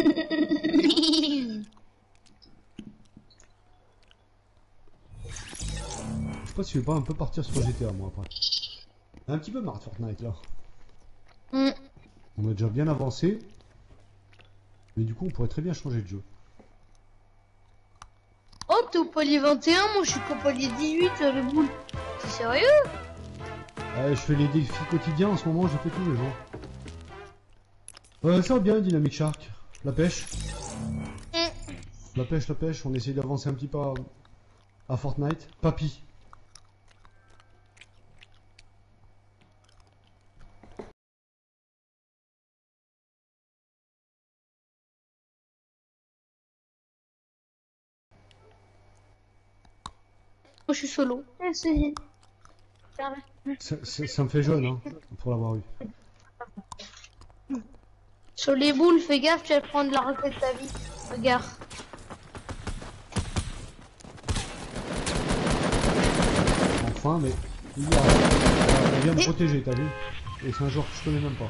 [SPEAKER 1] sais pas si je vais pas un peu partir sur GTA moi après. Un petit peu marre de Fortnite là. On a déjà bien avancé. Mais du coup on pourrait très bien changer de jeu.
[SPEAKER 2] Oh, t'es au palier 21, moi je suis qu'au palier 18, le boule. T'es sérieux?
[SPEAKER 1] Je fais les défis quotidiens en ce moment, je fais tous les jours. Ça va bien Dynamic Shark. La pêche. La pêche, on essaie d'avancer un petit peu à Fortnite. Papy.
[SPEAKER 2] Moi je suis solo.
[SPEAKER 1] Ça me fait jeune hein, pour l'avoir eu.
[SPEAKER 2] Sur les boules, fais gaffe, tu vas prendre la requête de ta vie. Regarde.
[SPEAKER 1] Enfin, mais il y a... Elle vient me protéger, t'as vu? Et c'est un joueur que je connais même pas.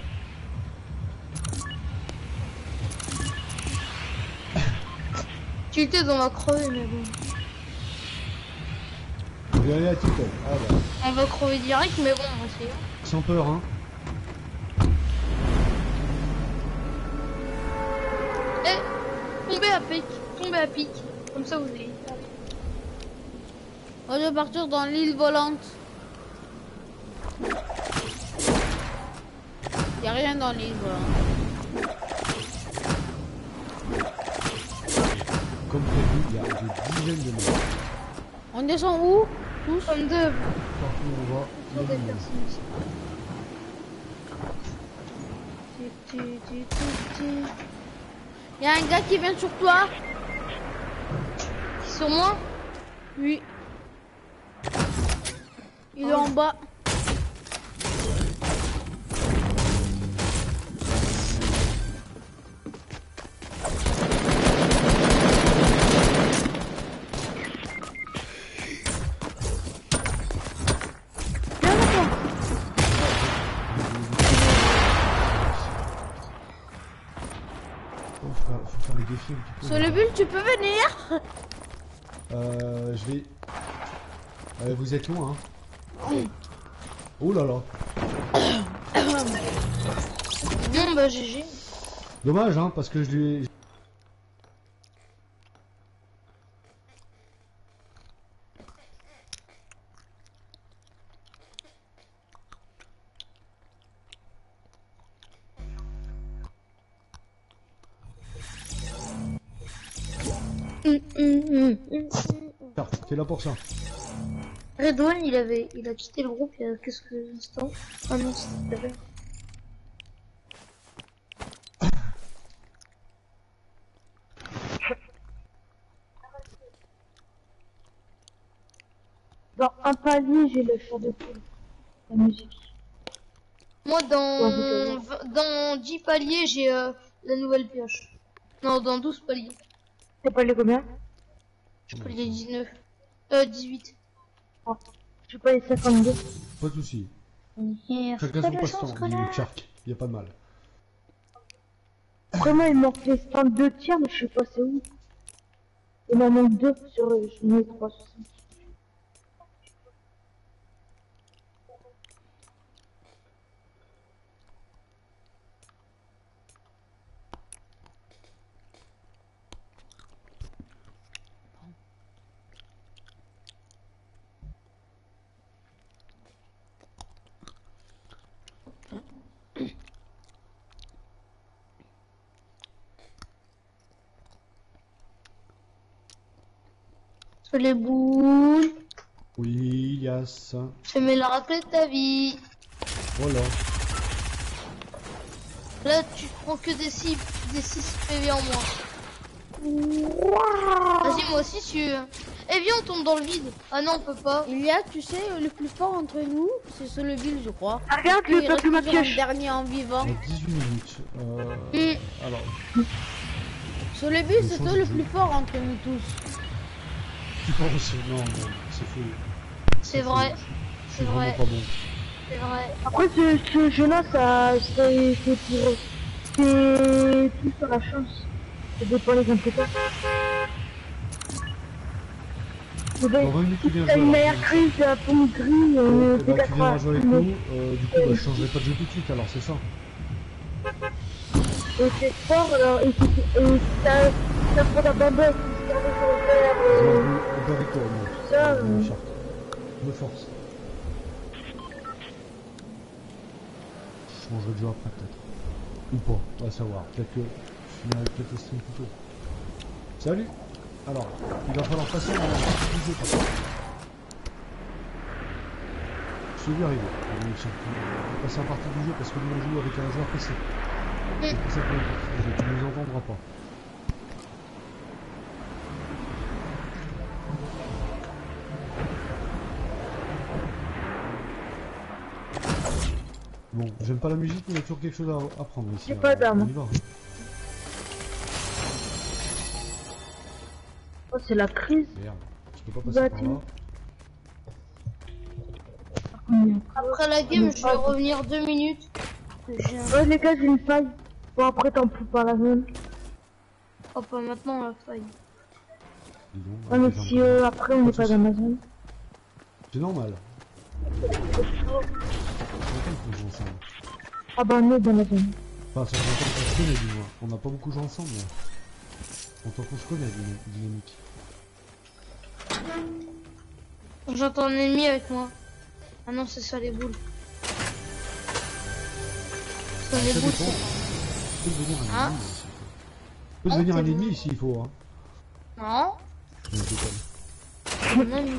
[SPEAKER 2] Tu étais dans la crever, mais bon.
[SPEAKER 1] Je vais aller à TikTok. Ah bah.
[SPEAKER 2] On va crever direct, mais bon, on va essayer.
[SPEAKER 1] Sans peur, hein.
[SPEAKER 2] Tombez à pic, tombez à pic. Comme ça vous allez.
[SPEAKER 3] On va partir dans l'île volante. Y a rien dans l'île volante.
[SPEAKER 1] Comme prévu, il y a des dizaines de mètres.
[SPEAKER 3] On descend où? Tous?
[SPEAKER 2] Comme deux.
[SPEAKER 1] Partout où on va, il y a du monde.
[SPEAKER 3] Y a un gars qui vient sur toi?
[SPEAKER 2] Sur moi?
[SPEAKER 3] Oui. Il est en bas.
[SPEAKER 1] Faut faire les défis un petit peu.
[SPEAKER 3] Sur le bulle, tu peux venir?
[SPEAKER 1] Je vais... vous êtes loin, hein. Oh là là.
[SPEAKER 2] Bon bah GG.
[SPEAKER 1] Dommage, hein, parce que je lui ai... Ah, t'es là pour ça.
[SPEAKER 2] Redouane, il a quitté le groupe il y a quelques instants. Ah non, c'était tout à l'heure.
[SPEAKER 5] Dans un palier, j'ai le chant de poule. La musique.
[SPEAKER 2] Moi,
[SPEAKER 5] Ouais,
[SPEAKER 2] dans 10 paliers, j'ai la nouvelle pioche. Non, dans 12 paliers.
[SPEAKER 5] C'est pas les combien?
[SPEAKER 2] Je peux les 19. 18.
[SPEAKER 5] Je sais pas les 52.
[SPEAKER 1] Pas de soucis.
[SPEAKER 2] Hier,
[SPEAKER 1] Chacun son passe-temps, dit Luke Shark. Y a pas de mal.
[SPEAKER 5] Vraiment, il manque les 52 tirs, mais je sais pas c'est où. Il m'en manque 2 sur les 360.
[SPEAKER 2] sur les boules.
[SPEAKER 1] Oui, Yas.
[SPEAKER 2] Je mets la raclette de ta vie.
[SPEAKER 1] Voilà.
[SPEAKER 2] Là, tu prends que des 6 PV en moins. Vas-y, moi aussi, tu veux. Eh, viens, on tombe dans le vide. Ah non, on peut pas.
[SPEAKER 3] Il y a, tu sais, le plus fort entre nous, c'est sur le bulle, je crois.
[SPEAKER 5] Ah, regarde,
[SPEAKER 3] Il
[SPEAKER 5] le
[SPEAKER 3] reste
[SPEAKER 5] peuple ma
[SPEAKER 3] toujours un
[SPEAKER 5] pioche.
[SPEAKER 3] dernier en vivant.
[SPEAKER 1] On a 18 minutes. Alors,
[SPEAKER 3] Sur le bulle, c'est
[SPEAKER 1] change
[SPEAKER 3] toi
[SPEAKER 1] de
[SPEAKER 3] le
[SPEAKER 1] jeu.
[SPEAKER 3] plus fort entre nous tous.
[SPEAKER 1] tu penses? Non, non, c'est faux.
[SPEAKER 2] C'est vrai.
[SPEAKER 1] Je suis
[SPEAKER 2] C'est
[SPEAKER 1] vraiment
[SPEAKER 2] vrai.
[SPEAKER 1] pas bon.
[SPEAKER 2] C'est vrai.
[SPEAKER 5] Après, ce jeu-là, ça, c'est pour C'est tout sur la chance. Ça dépend les compétences.
[SPEAKER 1] Dans 20 minutes, tu viens
[SPEAKER 5] T'as une
[SPEAKER 1] jouer.
[SPEAKER 5] meilleure crise de la pomme gris,
[SPEAKER 1] Bah, tu
[SPEAKER 5] P80.
[SPEAKER 1] viendras jouer avec nous. Du coup, bah, je changerai pas de jeu tout de suite, alors c'est ça.
[SPEAKER 5] Et c'est fort, alors, et ça prend ta bande, si
[SPEAKER 1] Je joue un peu avec toi, moi.
[SPEAKER 5] Ça,
[SPEAKER 1] Je me force. Je changerai de jeu après, peut-être. Ou pas, on va savoir. Peut-être que je finirai peut-être le stream plus tôt. Salut. Alors, il va falloir passer dans la partie du jeu, par contre. Je suis arrivé. On va passer en partie du jeu parce que nous on joue avec un joueur PC. C'est pour ça qu'on est parti du jeu. Tu ne nous entendras pas. Bon, j'aime pas la musique, mais il y a toujours quelque chose à apprendre ici.
[SPEAKER 5] J'ai pas d'arme.
[SPEAKER 1] On y va.
[SPEAKER 5] Oh, c'est la crise.
[SPEAKER 1] Merde, je peux pas passer par là.
[SPEAKER 2] Après la game, je vais revenir 2 minutes.
[SPEAKER 5] Ouais, les gars, j'ai une faille. Bon, après, t'en peux pas la même.
[SPEAKER 2] Oh, pas maintenant la faille.
[SPEAKER 1] Dis donc,
[SPEAKER 5] Ouais, mais
[SPEAKER 1] les
[SPEAKER 5] si
[SPEAKER 1] gens-
[SPEAKER 5] après, on n'est pas dans ma zone.
[SPEAKER 1] C'est normal. Longtemps qu'on joue ensemble.
[SPEAKER 5] Ah bah, on est dans la zone.
[SPEAKER 1] Enfin, ça fait longtemps qu'on se connaît, du moins. On n'a pas beaucoup joué ensemble, mais... Longtemps qu'on se connaît, Dynamique.
[SPEAKER 2] J'entends un ennemi avec moi. Ah non, c'est ça les boules. Ça les
[SPEAKER 1] Ça
[SPEAKER 2] boules.
[SPEAKER 1] dépend. Tu peux devenir un
[SPEAKER 2] Hein
[SPEAKER 1] ennemi, s'il faut. Tu peux devenir un ennemi, s'il faut, hein.
[SPEAKER 2] Non,
[SPEAKER 1] Mais c'est pas-
[SPEAKER 2] c'est un ennemi.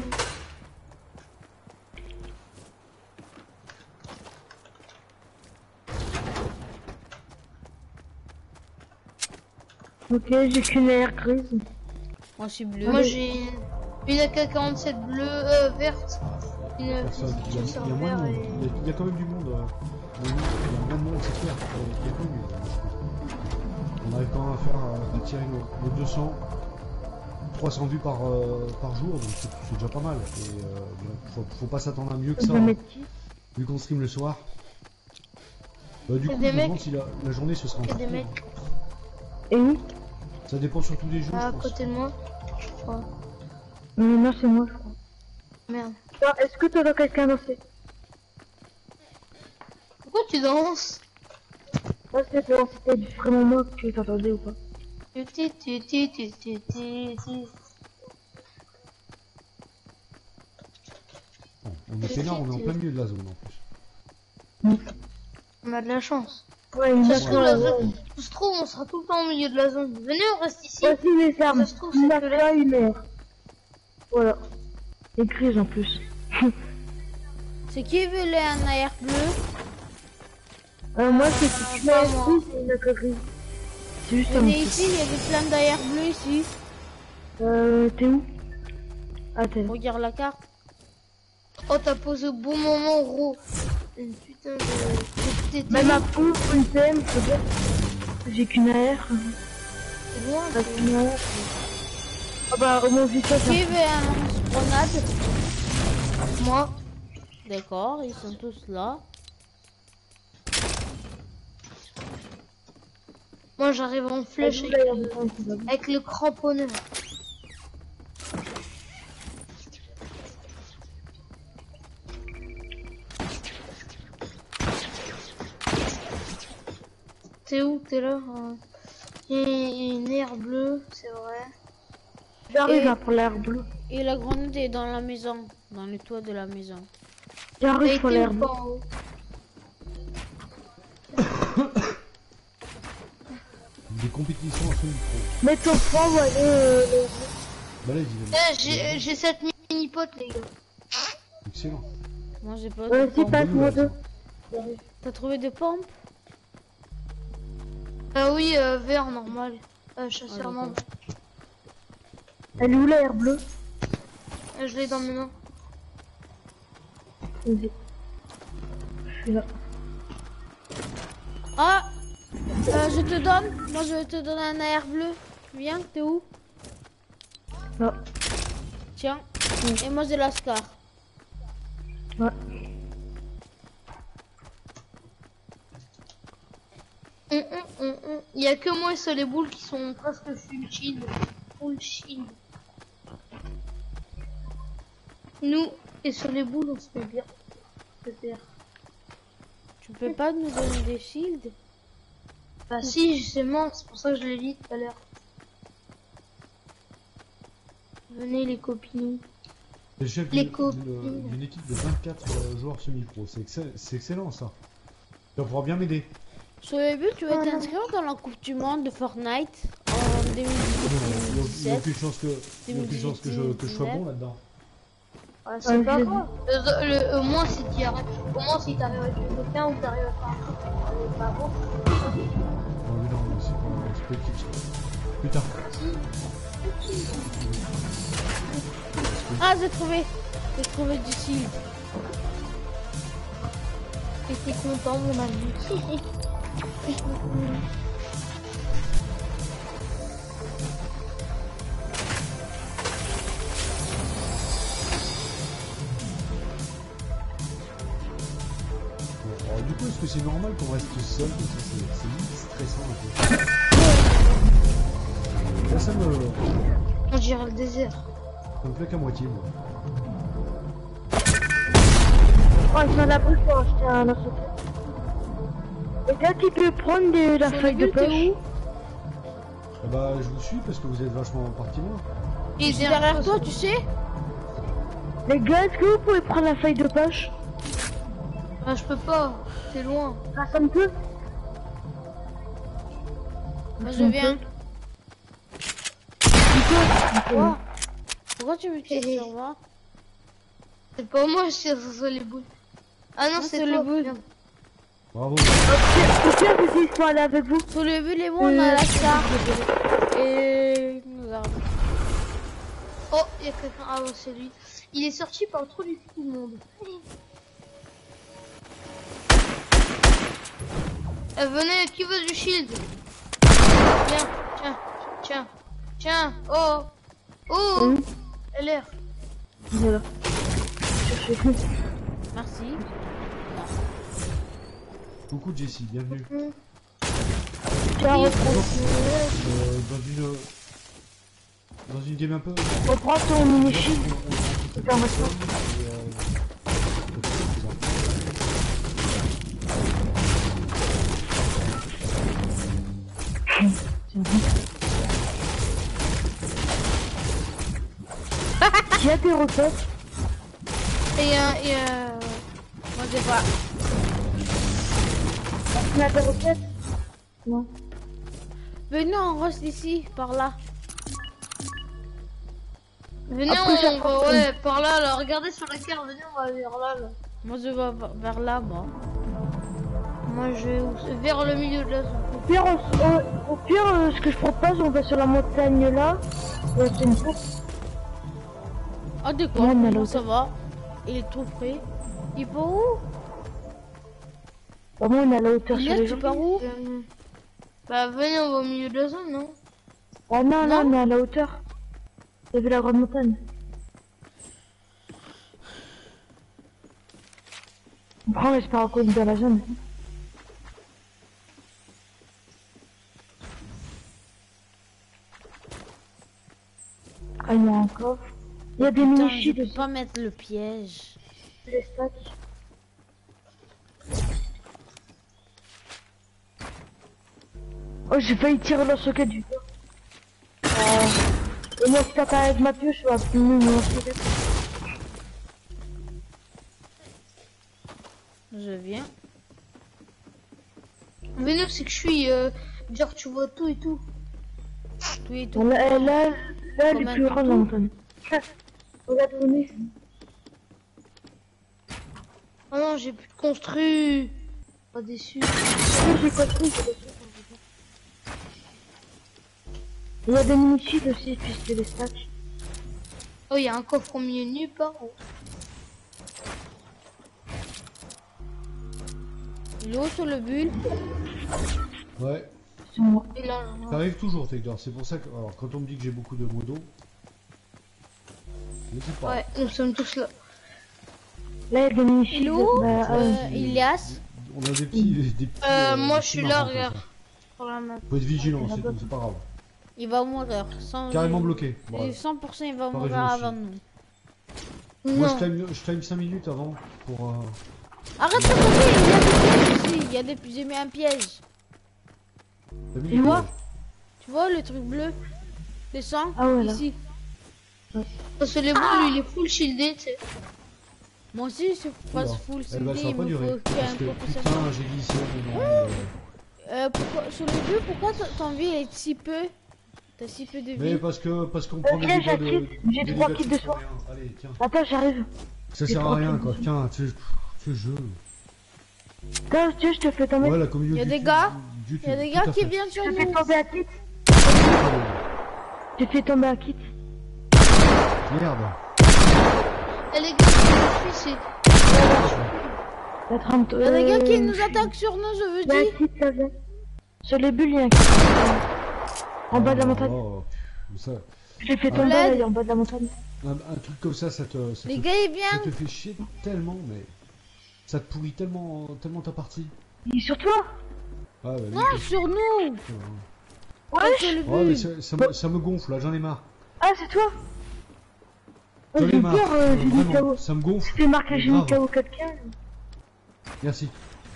[SPEAKER 5] Ok, j'ai qu'une air grise.
[SPEAKER 3] Moi, je suis bleu.
[SPEAKER 2] Moi j'ai une AK-47 bleue, verte. Une
[SPEAKER 1] Personne. Il y a
[SPEAKER 2] petite
[SPEAKER 1] moins de
[SPEAKER 2] vert
[SPEAKER 1] monde.
[SPEAKER 2] et...
[SPEAKER 1] Il y a quand même du monde. Il y a moins de monde, c'est clair. Il y a pas mieux, je trouve. On arrive quand même à faire à tirer nos 200, 300 vues par jour, donc c'est déjà pas mal. Et bon, faut pas s'attendre à mieux que
[SPEAKER 5] Je
[SPEAKER 1] ça,
[SPEAKER 5] vais
[SPEAKER 1] hein,
[SPEAKER 5] mettre qui
[SPEAKER 1] vu qu'on stream le soir. Du coup,
[SPEAKER 2] des
[SPEAKER 1] je me demande
[SPEAKER 2] mecs.
[SPEAKER 1] si la journée ce sera
[SPEAKER 2] Il y a
[SPEAKER 1] encore
[SPEAKER 2] des
[SPEAKER 1] pire.
[SPEAKER 2] mecs
[SPEAKER 5] Et où
[SPEAKER 1] Ça dépend surtout des jeux,
[SPEAKER 2] à
[SPEAKER 1] je pense.
[SPEAKER 2] côté de moi. Je crois.
[SPEAKER 5] Non, c'est moi, je crois.
[SPEAKER 2] Merde.
[SPEAKER 5] Ah, est-ce que t'entends quelqu'un danser?
[SPEAKER 2] Pourquoi tu danses?
[SPEAKER 5] Ah, c'est pour si c'était vraiment moi que tu t'entendais ou pas.
[SPEAKER 1] Bon, on est peinard, on est en plein milieu de la zone en plus.
[SPEAKER 2] On a de la chance.
[SPEAKER 5] Ouais, une
[SPEAKER 2] Ça se trouve, la
[SPEAKER 5] ouais.
[SPEAKER 2] zone... Ça se trouve, on sera tout le temps au milieu de la zone. Venez, on reste ici.
[SPEAKER 5] Voici les armes.
[SPEAKER 2] Ça se trouve,
[SPEAKER 5] Une
[SPEAKER 2] c'est que
[SPEAKER 5] AK, une air. Voilà. Et grise en plus.
[SPEAKER 3] C'est qui veut un air bleu?
[SPEAKER 5] Moi, c'est une air grise et une AK grise. C'est juste un
[SPEAKER 3] Venez
[SPEAKER 5] petit.
[SPEAKER 3] ici, il y avait plein d'air bleu ici.
[SPEAKER 5] T'es où? Ah, t'es là.
[SPEAKER 3] Regarde la carte.
[SPEAKER 2] Oh, t'as posé au bon moment, gros. Une putain de TT.
[SPEAKER 5] Même à pompe, une PM, faut dire. J'ai qu'une AR.
[SPEAKER 2] C'est loin.
[SPEAKER 5] Pas qu'une AR. Ah bah, au moins, juste ça,
[SPEAKER 3] Qui veut un grenade?
[SPEAKER 2] Moi,
[SPEAKER 3] D'accord, ils sont tous là.
[SPEAKER 2] moi j'arrive en flèche avec le cramponneur. T'es où? T'es là? Il y a une air bleue, c'est vrai.
[SPEAKER 5] J'arrive
[SPEAKER 2] Et-
[SPEAKER 5] là pour l'air bleu.
[SPEAKER 3] Et la grenade est dans la maison, dans le toit de la maison.
[SPEAKER 2] T'as
[SPEAKER 5] J'arrive pour
[SPEAKER 2] été
[SPEAKER 5] l'air
[SPEAKER 2] ou
[SPEAKER 5] bleu.
[SPEAKER 2] pas en haut?
[SPEAKER 1] Des compétitions à fond du pro.
[SPEAKER 5] Mets ton poids ou aller.
[SPEAKER 1] Bah là, Dynamique.
[SPEAKER 2] J'ai cette mini pote, les gars.
[SPEAKER 1] Excellent.
[SPEAKER 3] Moi j'ai pas de
[SPEAKER 5] Vas-y,
[SPEAKER 3] pompe.
[SPEAKER 5] passe-moi deux.
[SPEAKER 3] T'as trouvé des pompes?
[SPEAKER 2] Ah oui, vert normal. Chasseur
[SPEAKER 3] d'accord.
[SPEAKER 2] normal.
[SPEAKER 5] Elle est où l'air bleu?
[SPEAKER 2] Je l'ai dans mes mains.
[SPEAKER 5] Vas-y. Je suis là.
[SPEAKER 3] Ah, je te donne. Moi je vais te donner un air bleu. Viens, t'es où?
[SPEAKER 5] Là.
[SPEAKER 3] Tiens. Et moi j'ai la scar.
[SPEAKER 5] Ouais.
[SPEAKER 2] Il y a que moi et sur les boules qui sont presque full shield. Full shield. Nous, et sur les boules, on se fait bien. Peut-être.
[SPEAKER 3] Tu peux pas nous donner des shields?
[SPEAKER 2] Bah si, justement, c'est pour ça que je l'ai dit tout à l'heure. Venez les copines.
[SPEAKER 1] Le chef
[SPEAKER 2] Les
[SPEAKER 1] d'une équipe de 24 joueurs semi-pro. C'est excellent ça. Tu vas pouvoir bien m'aider.
[SPEAKER 3] Sur le but, tu vas t'inscrire dans la Coupe du Monde de Fortnite en 2017.
[SPEAKER 1] Il n'y a aucune chance que je sois bon là-dedans.
[SPEAKER 2] Ah, c'est pas grave. Au moins si tu arrives, au moins si t'arrives à tuer quelqu'un ou t'arrives à faire un truc, c'est pas bon.
[SPEAKER 1] Non mais non, mais c'est pas équipe ça. Putain.
[SPEAKER 3] Ah, j'ai trouvé du shield.
[SPEAKER 2] Et t'es content mon ami.
[SPEAKER 1] Alors, du coup, est-ce que c'est normal qu'on reste seul comme ça? C'est limite stressant un peu. Là,
[SPEAKER 2] On dirait le désert.
[SPEAKER 1] ça me plaît qu'à moitié, moi.
[SPEAKER 5] Oh, ils sont à l'abri pour acheter un autre. Et là, tu peux prendre la
[SPEAKER 3] Sur
[SPEAKER 5] feuille
[SPEAKER 3] le
[SPEAKER 5] de
[SPEAKER 3] but, t'es
[SPEAKER 5] pêche.
[SPEAKER 3] où?
[SPEAKER 1] Ah bah, je vous suis parce que vous êtes vachement parti loin.
[SPEAKER 2] Et
[SPEAKER 3] Derrière toi, tu sais?
[SPEAKER 5] Les gars, est-ce que vous pouvez prendre la feuille de pêche?
[SPEAKER 2] Ah, je peux pas, c'est loin.
[SPEAKER 5] Personne peut?
[SPEAKER 3] Moi, je viens. Quoi? Pourquoi tu me tires sur moi?
[SPEAKER 2] C'est pas moi, je tire sur les boules. Ah non,
[SPEAKER 3] Ah,
[SPEAKER 2] c'est
[SPEAKER 3] c'est
[SPEAKER 2] toi.
[SPEAKER 3] les boules.
[SPEAKER 2] Merde.
[SPEAKER 1] Bravo.
[SPEAKER 5] Au pire, ils sont allés avec vous.
[SPEAKER 3] Sur le but, les mots, on a la star. Et nous avons.
[SPEAKER 2] Oh, il y a quelqu'un. Ah ouais, c'est lui. Il est sorti par le trou du cul du monde. Venez, qui veut du shield? Tiens, tiens, tiens, tiens. Oh, oh, LR.
[SPEAKER 5] Voilà.
[SPEAKER 3] Merci.
[SPEAKER 1] Coucou Jessie, bienvenue.
[SPEAKER 5] Tiens,
[SPEAKER 1] Dans une game un peu.
[SPEAKER 5] reprends ton mini-shield. C'est un restaurant. Qui a des recettes?
[SPEAKER 2] Et
[SPEAKER 3] Moi, j'ai pas.
[SPEAKER 5] Qui a des recettes? Non.
[SPEAKER 3] Venez, on reste ici, par là.
[SPEAKER 2] venez,
[SPEAKER 5] Après, ça
[SPEAKER 2] on
[SPEAKER 5] fera
[SPEAKER 2] va, ouais, par là, là. Regardez sur la carte, venez, on va vers là, là.
[SPEAKER 3] Moi, je vais vers là, moi.
[SPEAKER 2] Moi, je vais vers le milieu de la zone.
[SPEAKER 5] Au pire, ce que je propose, on va sur la montagne là. C'est une course.
[SPEAKER 3] Ah, de quoi?
[SPEAKER 5] Ouais, mais
[SPEAKER 3] Comment
[SPEAKER 5] l'autre-
[SPEAKER 3] ça va? Il est trop près. Il part où?
[SPEAKER 5] Vraiment, on est à la hauteur sur
[SPEAKER 3] Inès,
[SPEAKER 5] les
[SPEAKER 3] tu
[SPEAKER 5] gens.
[SPEAKER 3] pars où?
[SPEAKER 2] Bah, venez, on va au milieu de la zone, non?
[SPEAKER 5] Ah non, là,
[SPEAKER 3] Non.
[SPEAKER 5] on est à la hauteur. T'as vu la grande montagne? On prend l'espoir à dans la zone. Ah, il y a un coffre. Il y a des
[SPEAKER 3] Putain, je
[SPEAKER 5] mini-shields
[SPEAKER 3] peux
[SPEAKER 5] aussi.
[SPEAKER 3] pas mettre le piège.
[SPEAKER 5] Les stacks. Oh, j'ai failli tirer le socket du corps. Et moi, si t'as avec ma pioche, je vais appuyer mon socket.
[SPEAKER 3] Je viens.
[SPEAKER 2] Venez, c'est que je suis, genre, tu vois tout et tout.
[SPEAKER 3] Tout et tout.
[SPEAKER 5] Là, elle
[SPEAKER 3] Comme
[SPEAKER 5] est
[SPEAKER 3] un
[SPEAKER 5] plus grande, la montagne. Regarde, on est.
[SPEAKER 2] Oh non, j'ai plus de construit. Pas déçu.
[SPEAKER 5] J'ai construit, j'ai construit. Il y a des mini-shields aussi, puis c'est des stacks.
[SPEAKER 2] Oh, il y a un coffre au milieu nulle part.
[SPEAKER 3] Il est où sur le bulle?
[SPEAKER 1] Ouais.
[SPEAKER 5] C'est moi.
[SPEAKER 2] Et là,
[SPEAKER 1] Ça arrive toujours, Tekdor. C'est pour ça que. Alors, quand on me dit que j'ai beaucoup de modos. N'hésite pas.
[SPEAKER 2] ouais, nous sommes tous là.
[SPEAKER 5] Là, il y a des
[SPEAKER 3] Il est
[SPEAKER 5] mini-shields.
[SPEAKER 3] où?
[SPEAKER 5] Bah,
[SPEAKER 3] Ilias?
[SPEAKER 1] On a des petits.
[SPEAKER 2] Moi,
[SPEAKER 1] des
[SPEAKER 2] je suis
[SPEAKER 1] petits
[SPEAKER 2] là,
[SPEAKER 1] marrants,
[SPEAKER 2] regarde.
[SPEAKER 1] comme ça.
[SPEAKER 2] Voilà.
[SPEAKER 3] vraiment.
[SPEAKER 1] Faut être vigilant, c'est pas grave.
[SPEAKER 3] Il va mourir.
[SPEAKER 1] Carrément bloqué.
[SPEAKER 3] Et
[SPEAKER 1] Ouais.
[SPEAKER 3] 100% il va
[SPEAKER 1] T'as
[SPEAKER 3] mourir
[SPEAKER 1] raison aussi.
[SPEAKER 3] avant nous.
[SPEAKER 1] Moi,
[SPEAKER 2] Non.
[SPEAKER 1] je time 5 minutes avant pour.
[SPEAKER 3] Arrête de couper, il y a des pièges ici. Il y a des... J'ai mis un piège.
[SPEAKER 1] T'as mis
[SPEAKER 5] Tu
[SPEAKER 1] les
[SPEAKER 5] vois
[SPEAKER 1] pièges.
[SPEAKER 3] Tu vois le truc bleu? Descends,
[SPEAKER 5] Ah ouais, là.
[SPEAKER 3] ici.
[SPEAKER 2] Parce que les boules, il est full shieldé, tu sais.
[SPEAKER 3] Moi aussi je passe
[SPEAKER 1] Oula.
[SPEAKER 3] full
[SPEAKER 1] Eh ben,
[SPEAKER 3] CD,
[SPEAKER 1] ça va
[SPEAKER 3] il
[SPEAKER 1] pas
[SPEAKER 3] me
[SPEAKER 1] durer.
[SPEAKER 3] faut qu'il y ait
[SPEAKER 1] Parce
[SPEAKER 3] un
[SPEAKER 1] que
[SPEAKER 3] professeur.
[SPEAKER 1] putain, j'ai glissé dedans.
[SPEAKER 3] Pourquoi, sur le bleu, pourquoi ton vie est si peu? T'as si peu de vie?
[SPEAKER 1] Mais parce qu'on prend des
[SPEAKER 5] Tiens,
[SPEAKER 1] dégâts de.
[SPEAKER 5] j'ai
[SPEAKER 1] des
[SPEAKER 5] 3
[SPEAKER 1] dégâts
[SPEAKER 5] kits de
[SPEAKER 1] sur
[SPEAKER 5] soin.
[SPEAKER 1] rien. Allez, tiens.
[SPEAKER 5] Attends, j'arrive.
[SPEAKER 1] Ça
[SPEAKER 5] J'ai
[SPEAKER 1] sert à
[SPEAKER 5] trois
[SPEAKER 1] rien
[SPEAKER 5] kills
[SPEAKER 1] quoi.
[SPEAKER 5] de
[SPEAKER 1] Tiens, ce jeu.
[SPEAKER 5] Attends, tu sais, je te fais tomber.
[SPEAKER 1] Ouais, la communauté.
[SPEAKER 3] Il y a des
[SPEAKER 1] YouTube,
[SPEAKER 3] gars,
[SPEAKER 1] YouTube,
[SPEAKER 3] Il y a des
[SPEAKER 1] tout
[SPEAKER 3] gars
[SPEAKER 1] à
[SPEAKER 3] qui
[SPEAKER 1] fait.
[SPEAKER 3] viennent sur
[SPEAKER 5] Je te fais
[SPEAKER 3] nous.
[SPEAKER 5] tomber un kit. Je te fais tomber un kit.
[SPEAKER 1] Merde.
[SPEAKER 2] Et les gars, je suis ici.
[SPEAKER 5] La trame.
[SPEAKER 3] Il y a des gars qui nous attaquent sur nous, je veux
[SPEAKER 5] Il y a un
[SPEAKER 3] dire.
[SPEAKER 5] kit, ça vient. Sur les bulles, il y a un kit. En bas de la montagne.
[SPEAKER 1] Oh, ça,
[SPEAKER 5] Je l'ai fait
[SPEAKER 1] Ah.
[SPEAKER 5] tomber là,
[SPEAKER 3] L'aide.
[SPEAKER 5] il est en bas de la montagne.
[SPEAKER 1] un truc comme ça
[SPEAKER 3] Les gars, ils
[SPEAKER 1] ça
[SPEAKER 3] viennent.
[SPEAKER 1] te fait chier tellement, mais ça te pourrit tellement ta partie.
[SPEAKER 5] Il est sur toi.
[SPEAKER 1] Ah, bah,
[SPEAKER 3] Non, sur nous.
[SPEAKER 1] ouais.
[SPEAKER 3] Pas sur le
[SPEAKER 1] Ouais, mais
[SPEAKER 3] but.
[SPEAKER 1] ça me gonfle là, j'en ai marre.
[SPEAKER 5] Ah, c'est toi. Oh,
[SPEAKER 1] J'en ai
[SPEAKER 5] j'ai
[SPEAKER 1] marre.
[SPEAKER 5] peur, j'ai mis
[SPEAKER 1] Vraiment,
[SPEAKER 5] KO.
[SPEAKER 1] ça me gonfle.
[SPEAKER 5] C'était marqué, j'ai mis
[SPEAKER 1] Grave.
[SPEAKER 5] KO quelqu'un.
[SPEAKER 1] Merci.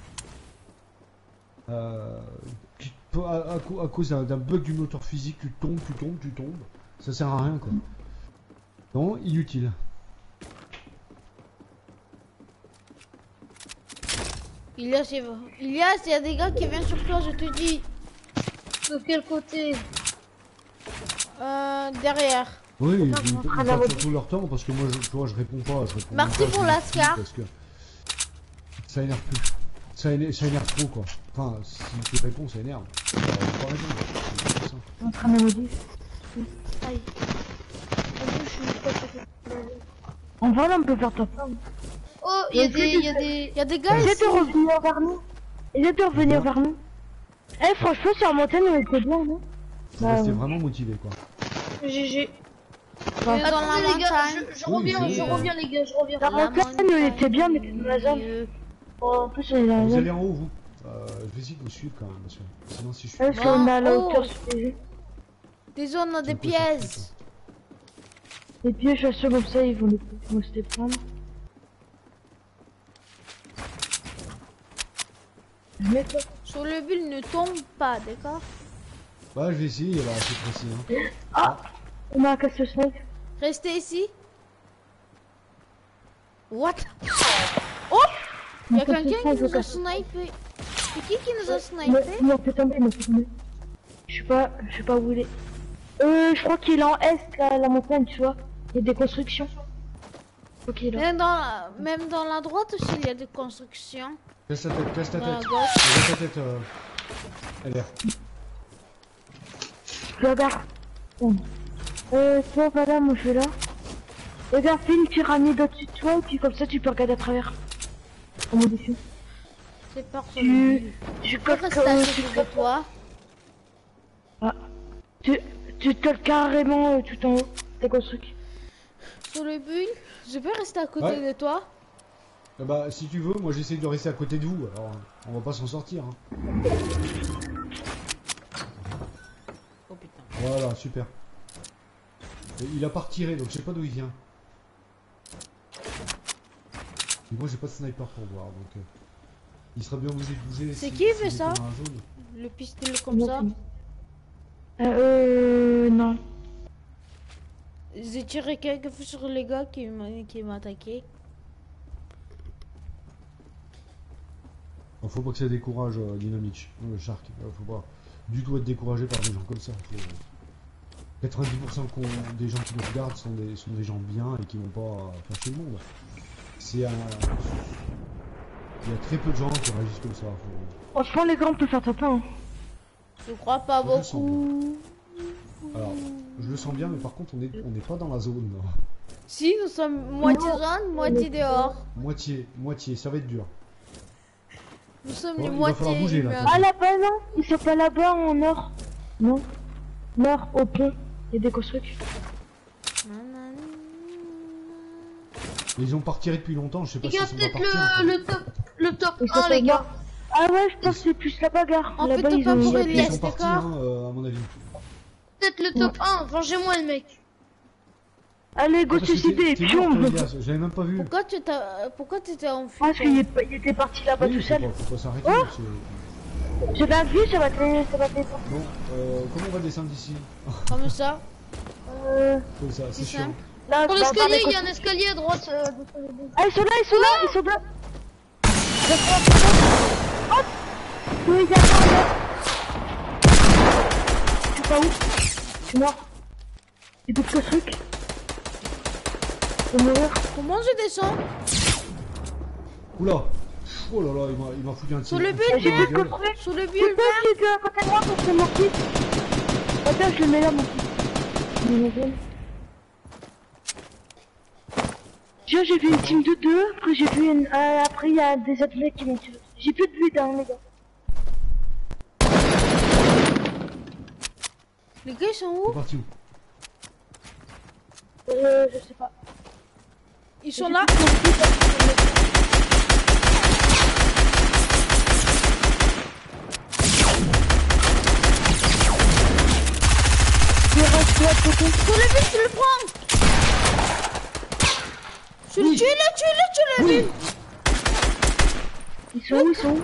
[SPEAKER 1] À cause d'un bug du moteur physique, tu tombes. Ça sert à rien quoi. Non, inutile.
[SPEAKER 3] Il y a des gars qui viennent sur toi, je te dis.
[SPEAKER 2] De quel côté?
[SPEAKER 3] Derrière.
[SPEAKER 1] Oui, ils
[SPEAKER 5] Attends, je suis en train
[SPEAKER 1] perdent
[SPEAKER 5] d'avoir-
[SPEAKER 1] surtout leur temps parce que moi, tu vois, je réponds pas.
[SPEAKER 3] Merci
[SPEAKER 1] même pas,
[SPEAKER 3] pour
[SPEAKER 1] je
[SPEAKER 3] l'Ascar.
[SPEAKER 1] parce que ça énerve plus. Ça énerve trop quoi. Enfin, si tu réponds, ça énerve. Faut pas répondre, c'est ça.
[SPEAKER 5] Je suis en train de me dire.
[SPEAKER 2] Aïe. Je suis pas sûr.
[SPEAKER 5] En vrai, là, on peut faire ta femme.
[SPEAKER 2] Oh, il y a des...
[SPEAKER 3] Il y a des gars
[SPEAKER 5] Essaie
[SPEAKER 3] ici.
[SPEAKER 5] de revenir vers nous. Essaie de revenir vers nous. Eh, franchement, sur la montagne, on était bien, non?
[SPEAKER 1] Faut
[SPEAKER 5] Bah,
[SPEAKER 1] rester
[SPEAKER 5] ouais.
[SPEAKER 1] vraiment motivé quoi.
[SPEAKER 2] GG.
[SPEAKER 3] Dans la
[SPEAKER 2] Attendez les gars,
[SPEAKER 3] montagne.
[SPEAKER 2] je reviens,
[SPEAKER 1] Oui,
[SPEAKER 2] je
[SPEAKER 1] oui.
[SPEAKER 2] reviens les gars, je reviens.
[SPEAKER 5] La montagne, on était bien, mais c'était dans la zone. En plus, on est dans la
[SPEAKER 1] Vous
[SPEAKER 5] zone.
[SPEAKER 1] allez en haut vous. Je vais essayer de vous suivre quand même parce que sinon si je suis.
[SPEAKER 5] Parce qu'on a la
[SPEAKER 3] Oh.
[SPEAKER 5] hauteur sur les yeux.
[SPEAKER 3] Des zones,
[SPEAKER 1] C'est
[SPEAKER 3] des
[SPEAKER 1] un peu ça,
[SPEAKER 3] pièces.
[SPEAKER 5] Les pièges, à ceux comme ça, ils vont se les prendre. Je mets toi.
[SPEAKER 3] Sur le bulle, ne tombe pas, d'accord?
[SPEAKER 1] Bah, je vais essayer là, c'est précis. Hein.
[SPEAKER 5] On a un casse snipe.
[SPEAKER 3] Restez ici. What? Oh! Il y a quelqu'un qui nous a snipé. C'est qui nous a snipé?
[SPEAKER 5] Il m'a fait tomber, il m'a fait tomber. Je sais pas où il est. Je crois qu'il est en est, là, la montagne, tu vois. Il y a des constructions. Ok, là.
[SPEAKER 3] Même dans la droite aussi, il y a des constructions.
[SPEAKER 1] Casse ta tête, casse ta
[SPEAKER 3] Dans la
[SPEAKER 1] tête.
[SPEAKER 3] gauche.
[SPEAKER 1] Casse ta tête. LR.
[SPEAKER 5] Je regarde. Bon. Toi, voilà, moi je suis là. Regarde, fais une pyramide au-dessus de toi, et puis comme ça, tu peux regarder à travers. En mode dessus.
[SPEAKER 3] C'est parfait.
[SPEAKER 5] Tu
[SPEAKER 3] Je peux
[SPEAKER 5] colles
[SPEAKER 3] rester à côté de toi.
[SPEAKER 5] tu colles carrément tout en haut. T'as construit.
[SPEAKER 3] Sur le bulle, je peux rester à côté
[SPEAKER 1] Ouais.
[SPEAKER 3] de toi.
[SPEAKER 1] Bah, si tu veux, moi j'essaie de rester à côté de vous. Alors, on va pas s'en sortir. Hein.
[SPEAKER 3] Oh putain.
[SPEAKER 1] Voilà, super. Et il a pas retiré, donc je sais pas d'où il vient. Et moi j'ai pas de sniper pour voir, donc il sera bien obligé de bouger.
[SPEAKER 3] C'est
[SPEAKER 1] si-
[SPEAKER 3] qui
[SPEAKER 1] si
[SPEAKER 3] fait
[SPEAKER 1] il est
[SPEAKER 3] ça
[SPEAKER 1] dans la zone.
[SPEAKER 3] Le pistolet comme ça.
[SPEAKER 5] Non.
[SPEAKER 3] J'ai tiré quelques fois sur les gars qui m'a attaqué.
[SPEAKER 1] Faut pas que ça décourage Dynamite, Shark. Faut pas du tout être découragé par des gens comme ça. 90% des gens qui nous regardent sont des gens bien et qui vont pas faire chier le monde. Il y a très peu de gens qui réagissent comme ça.
[SPEAKER 5] Franchement, les gars, on peut faire top 1.
[SPEAKER 3] Je crois pas
[SPEAKER 1] Je le sens
[SPEAKER 3] beaucoup.
[SPEAKER 1] Alors, je le sens bien, mais par contre, on n'est pas dans la zone. Là.
[SPEAKER 3] Si, nous sommes moitié zone, moitié dehors.
[SPEAKER 1] Moitié, ça va être dur.
[SPEAKER 3] Nous sommes
[SPEAKER 1] Bon,
[SPEAKER 3] les
[SPEAKER 1] il va
[SPEAKER 3] moitiés.
[SPEAKER 1] falloir bouger, là.
[SPEAKER 3] humains.
[SPEAKER 5] Ah, là-bas, non. Ils sont pas là-bas en nord. Non. Nord, au pont. Il y a des constructions.
[SPEAKER 1] Ils ont pas retiré depuis longtemps, je sais pas
[SPEAKER 2] Les
[SPEAKER 1] si
[SPEAKER 2] gars,
[SPEAKER 1] ça va
[SPEAKER 2] peut-être
[SPEAKER 1] partir.
[SPEAKER 2] le top
[SPEAKER 5] Ils sont
[SPEAKER 2] 1 les
[SPEAKER 5] pas
[SPEAKER 2] gars.
[SPEAKER 5] morts. Ah ouais, je pense que c'est plus la bagarre.
[SPEAKER 3] En
[SPEAKER 5] Là-bas,
[SPEAKER 3] fait,
[SPEAKER 5] ils
[SPEAKER 3] pas
[SPEAKER 5] ont...
[SPEAKER 3] pour
[SPEAKER 5] il y a
[SPEAKER 3] une
[SPEAKER 5] plus-
[SPEAKER 1] Ils
[SPEAKER 3] laisse,
[SPEAKER 1] sont partis,
[SPEAKER 3] d'accord.
[SPEAKER 1] à mon avis.
[SPEAKER 2] Peut-être le top 1, vengez-moi le mec.
[SPEAKER 5] Allez, go
[SPEAKER 1] Ah, parce que
[SPEAKER 5] suicider,
[SPEAKER 1] t'es
[SPEAKER 5] pion.
[SPEAKER 1] mort, toi, Elias, j'avais même pas vu.
[SPEAKER 3] Pourquoi t'étais en fuite?
[SPEAKER 5] Parce qu'il était parti là-bas
[SPEAKER 1] Oui,
[SPEAKER 5] tout seul.
[SPEAKER 1] faut pas s'arrêter.
[SPEAKER 5] Oh
[SPEAKER 1] c'est-
[SPEAKER 5] J'ai bien vu, ça va te...
[SPEAKER 1] Bon, comment on va descendre d'ici?
[SPEAKER 3] Comme ça.
[SPEAKER 1] Comme ça, c'est
[SPEAKER 3] C'est
[SPEAKER 1] chiant.
[SPEAKER 3] simple.
[SPEAKER 5] Là,
[SPEAKER 2] Pour
[SPEAKER 5] dans le bar
[SPEAKER 2] l'escalier,
[SPEAKER 5] des
[SPEAKER 2] il y a un escalier à droite.
[SPEAKER 5] Ah, ils sont là, ils sont là, ils sont là. Hop. Oui, il y a un là. Je sais pas où. Je suis mort. Il y a d'autres trucs. Je vais mourir.
[SPEAKER 3] Comment je descends?
[SPEAKER 1] Oula! Oh là là, il m'a foutu un tir.
[SPEAKER 3] Sur le but,
[SPEAKER 5] J'ai plus de
[SPEAKER 1] gueule.
[SPEAKER 5] coffret.
[SPEAKER 3] Sous le
[SPEAKER 5] Putain,
[SPEAKER 3] bulle vert.
[SPEAKER 5] j'ai deux à côté de moi parce que mon kit. Attends, je le mets là, mon kit. J'ai vu une team de deux, après j'ai vu une... après il y a des autres mecs qui m'ont tué. J'ai plus de but, hein, les gars.
[SPEAKER 3] Les gars, ils sont
[SPEAKER 1] C'est
[SPEAKER 3] où?
[SPEAKER 1] parti où?
[SPEAKER 5] Je sais pas.
[SPEAKER 3] Ils sont là. Sur le but, tu le prends. Tu le tues, tu l'as vu.
[SPEAKER 5] Ils sont où, ils sont où?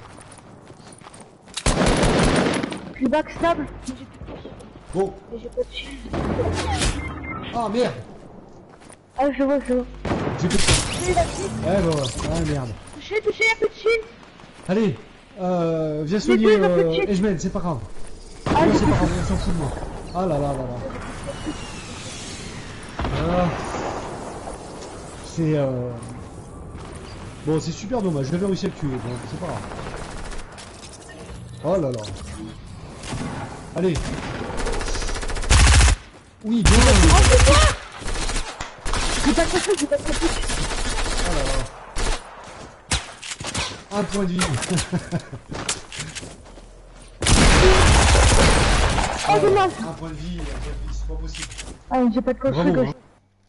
[SPEAKER 5] Je backstab.
[SPEAKER 1] Bon.
[SPEAKER 5] Mais j'ai pas de shield.
[SPEAKER 1] Ah merde!
[SPEAKER 5] Ah, je vois, je vois.
[SPEAKER 1] J'ai plus de temps.
[SPEAKER 5] Touché, la petite.
[SPEAKER 1] Eh bah ouais. Ah merde.
[SPEAKER 5] Touché, y'a plus de shield.
[SPEAKER 1] Allez, viens soigner
[SPEAKER 5] il m'a fait chier.
[SPEAKER 1] Ejmen, c'est pas grave.
[SPEAKER 5] Ah,
[SPEAKER 1] Non,
[SPEAKER 5] j'ai
[SPEAKER 1] c'est
[SPEAKER 5] plus
[SPEAKER 1] pas
[SPEAKER 5] de
[SPEAKER 1] grave, on s'en fout de moi. Ah là là là là. Ah. C'est Bon, c'est super dommage, j'avais réussi à le tuer, donc c'est pas grave. Oh là là. Allez. Oui, bien.
[SPEAKER 5] J'ai pas compris, j'ai pas compris.
[SPEAKER 1] Oh là là. Un point de vie.
[SPEAKER 5] Oh, dommage.
[SPEAKER 1] Un point de vie, c'est pas possible.
[SPEAKER 5] Ah, j'ai pas de compris,
[SPEAKER 1] Bravo,
[SPEAKER 5] gauche.
[SPEAKER 1] hein.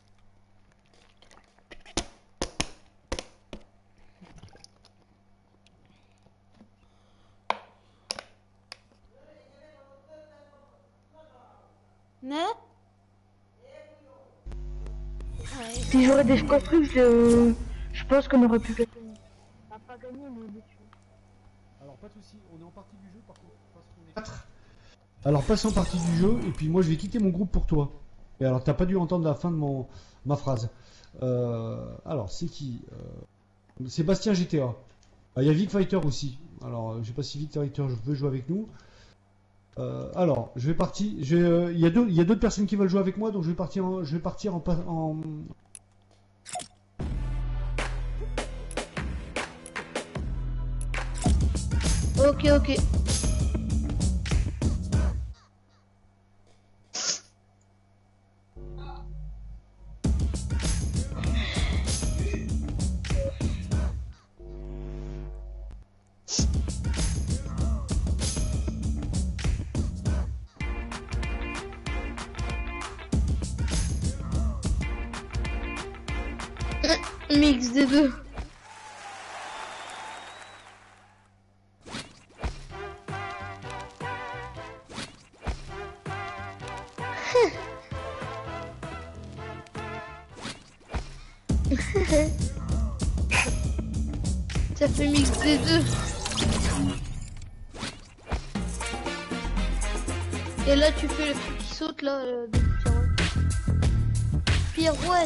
[SPEAKER 3] Net.
[SPEAKER 5] Si j'aurais des construits, je pense qu'on aurait pu gagner. On va pas gagner, mais on est tué.
[SPEAKER 1] Alors pas de soucis, on est en partie du jeu par contre, parce qu'on est 4. Alors passe en partie du jeu, et puis moi je vais quitter mon groupe pour toi. Et alors t'as pas dû entendre la fin de ma phrase. Alors c'est qui Sébastien GTA. Il y a Vic Fighter aussi. Alors je sais pas si Vic Fighter veut jouer avec nous. Alors je vais partir. Il y a d'autres personnes qui veulent jouer avec moi, donc je vais partir en
[SPEAKER 2] Ok, ok. Mix des deux. Ça fait mix des deux. Et là tu fais le truc qui saute là de pirouette.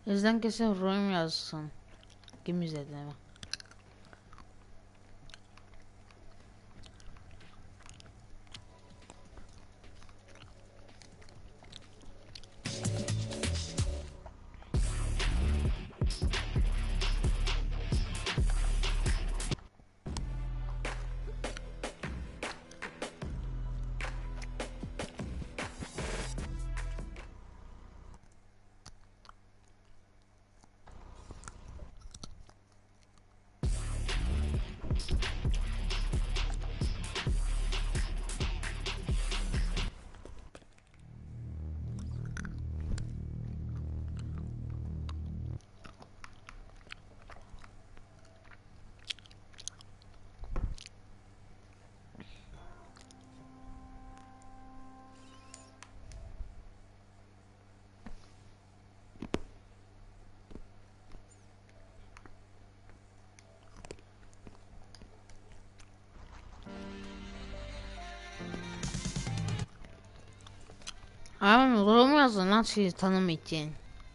[SPEAKER 3] Yüzden kesin Royum yazsın. Kim izledi mi? Abi Royum yazın lan sizi tanımayacağın.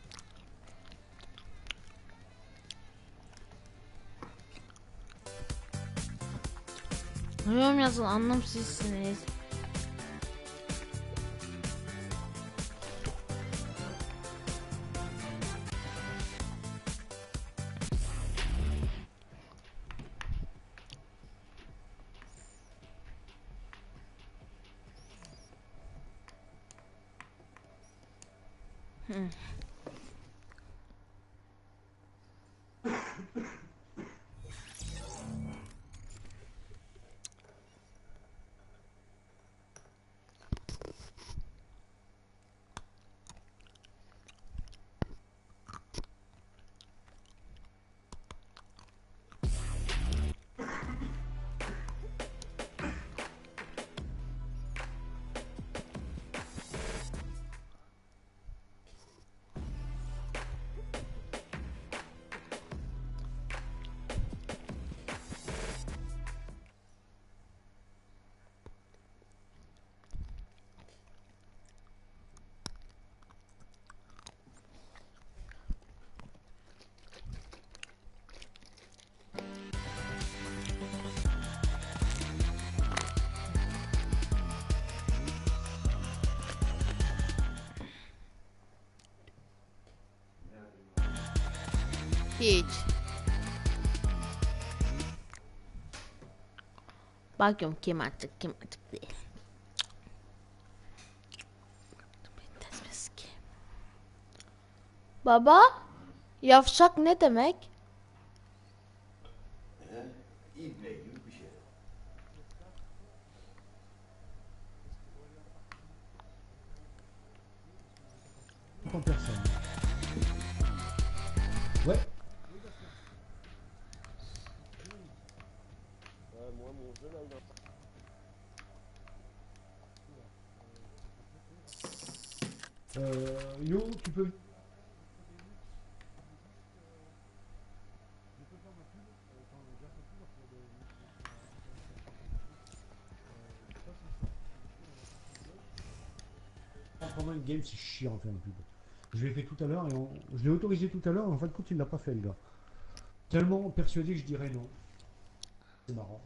[SPEAKER 3] Royum yazın anlamsızsınız. Hiç. Bakıyorum kim açık değil. Baba, yavşak ne demek?
[SPEAKER 6] İbne gibi bir şey.
[SPEAKER 1] Tant personne. Ouais. Yo, tu peux. Pendant une game, c'est chiant en fait un pub. Je l'ai fait tout à l'heure et je l'ai autorisé tout à l'heure et en fin de compte il l'a pas fait le gars. Tellement persuadé que je dirais non. C'est marrant.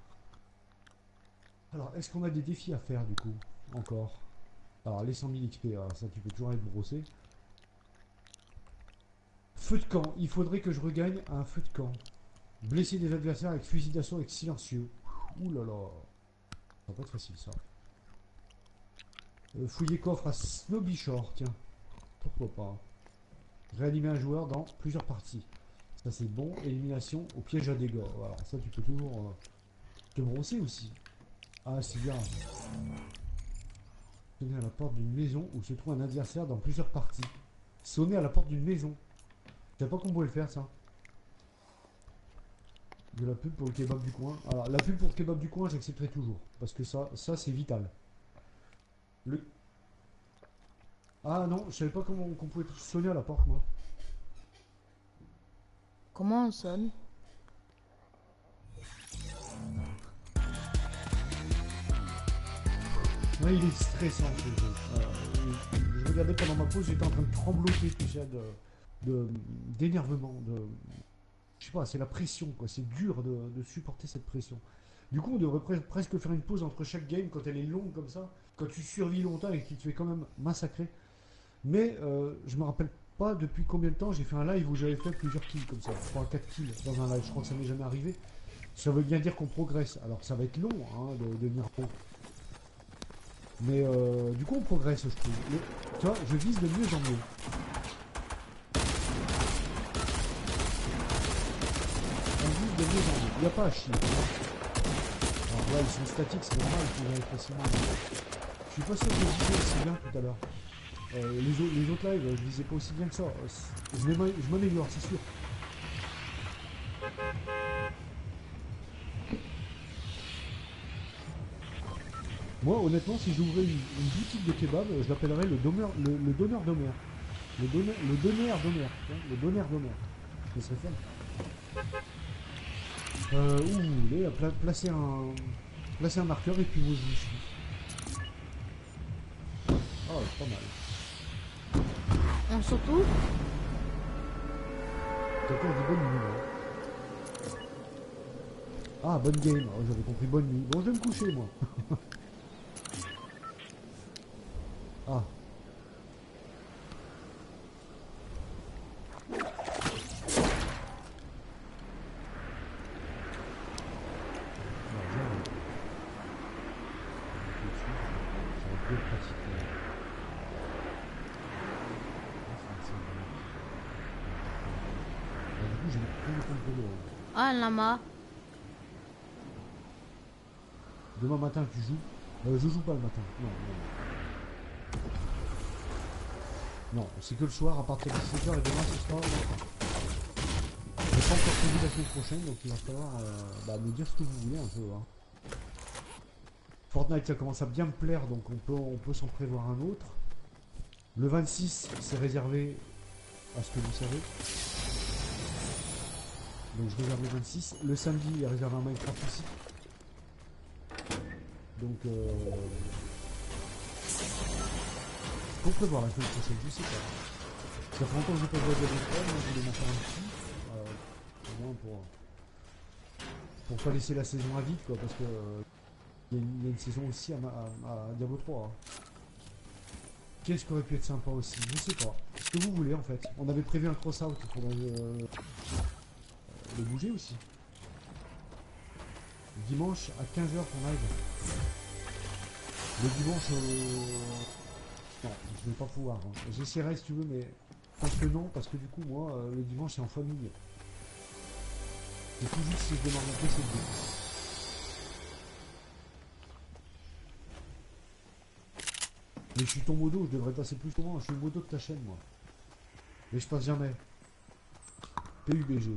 [SPEAKER 1] Alors est-ce qu'on a des défis à faire du coup? Encore. Alors les 100 000 XP, alors, ça tu peux toujours être brossé. Feu de camp, il faudrait que je regagne un feu de camp. Blesser des adversaires avec fusil d'assaut avec silencieux. Ouh là là. Ça va pas être facile ça. Fouiller coffre à Snobby Shore, tiens. Pourquoi pas. Réanimer un joueur dans plusieurs parties. Ça c'est bon. Élimination au piège à dégâts. Alors ça tu peux toujours te brosser aussi. Ah c'est bien. Sonner à la porte d'une maison où se trouve un adversaire dans plusieurs parties. Sonner à la porte d'une maison. Je savais pas qu'on pouvait le faire ça. De la pub pour le kebab du coin. Alors la pub pour le kebab du coin j'accepterai toujours. Parce que ça c'est vital. Le... Ah non, je savais pas comment qu'on pouvait sonner à la porte moi.
[SPEAKER 3] Comment on sonne?
[SPEAKER 1] Ouais, il est stressant ce jeu. Je regardais pendant ma pause, j'étais en train de trembloter, tu sais, d'énervement, je sais pas, c'est la pression, quoi. C'est dur de supporter cette pression. Du coup, on devrait presque faire une pause entre chaque game quand elle est longue comme ça, quand tu survis longtemps et que tu te fais quand même massacrer. Mais je me rappelle pas depuis combien de temps j'ai fait un live où j'avais fait plusieurs kills comme ça, 3 4 kills dans un live. Je crois que ça m'est jamais arrivé. Ça veut bien dire qu'on progresse. Alors ça va être long hein, de devenir pro. Mais du coup on progresse je trouve. Tu vois, je vise de mieux en mieux. On vise de mieux en mieux. Il n'y a pas à chier. Alors là ils sont statiques, c'est normal qu'ils aillent facilement. Je suis pas sûr que je visais aussi bien tout à l'heure. Les autres lives, je visais pas aussi bien que ça. Je m'améliore, c'est sûr. Moi, honnêtement, si j'ouvrais une boutique de kebab, je l'appellerais le donneur d'Omer. Le donneur d'Omer. Le donneur d'Omer. Ce serait fun. Placer un marqueur et puis moi je vous suis. Oh, pas mal.
[SPEAKER 3] On saute où?
[SPEAKER 1] Quelqu'un dit bonne nuit. Ah, bonne game. Oh, j'avais compris bonne nuit. Bon, je vais me coucher, moi. Ah.
[SPEAKER 3] Ah, un lama.
[SPEAKER 1] Demain matin, tu joues? Je joue pas le matin. Non, c'est que le soir à partir de 17h et demain ce sera. J'ai pas encore prévu la semaine prochaine, donc il va falloir me dire ce que vous voulez un peu. Hein. Fortnite ça commence à bien me plaire, donc on peut s'en prévoir un autre. Le 26 c'est réservé à ce que vous savez. Donc je réserve le 26. Le samedi il est réservé à Minecraft aussi. Donc faut prévoir la semaine prochaine, je sais pas. Ça fait longtemps que je n'ai pas joué à Diablo 3, moi je voulais m'en faire un petit. Au moins pour pas laisser la saison à vide quoi, parce que il y a une saison aussi à Diablo 3. Hein. Qu'est-ce qui aurait pu être sympa aussi? Je sais pas. Ce que vous voulez en fait. On avait prévu un cross-out, il faudrait le bouger aussi. Dimanche à 15h ton live. Le dimanche non, je vais pas pouvoir. Hein. J'essaierai si tu veux, mais parce que non, parce que du coup moi le dimanche c'est en famille. Et tout juste si je démarre mon PC le dimanche. Mais je suis ton modo, je devrais passer plus souvent, je suis le modo de ta chaîne moi. Mais je passe jamais. PUBG.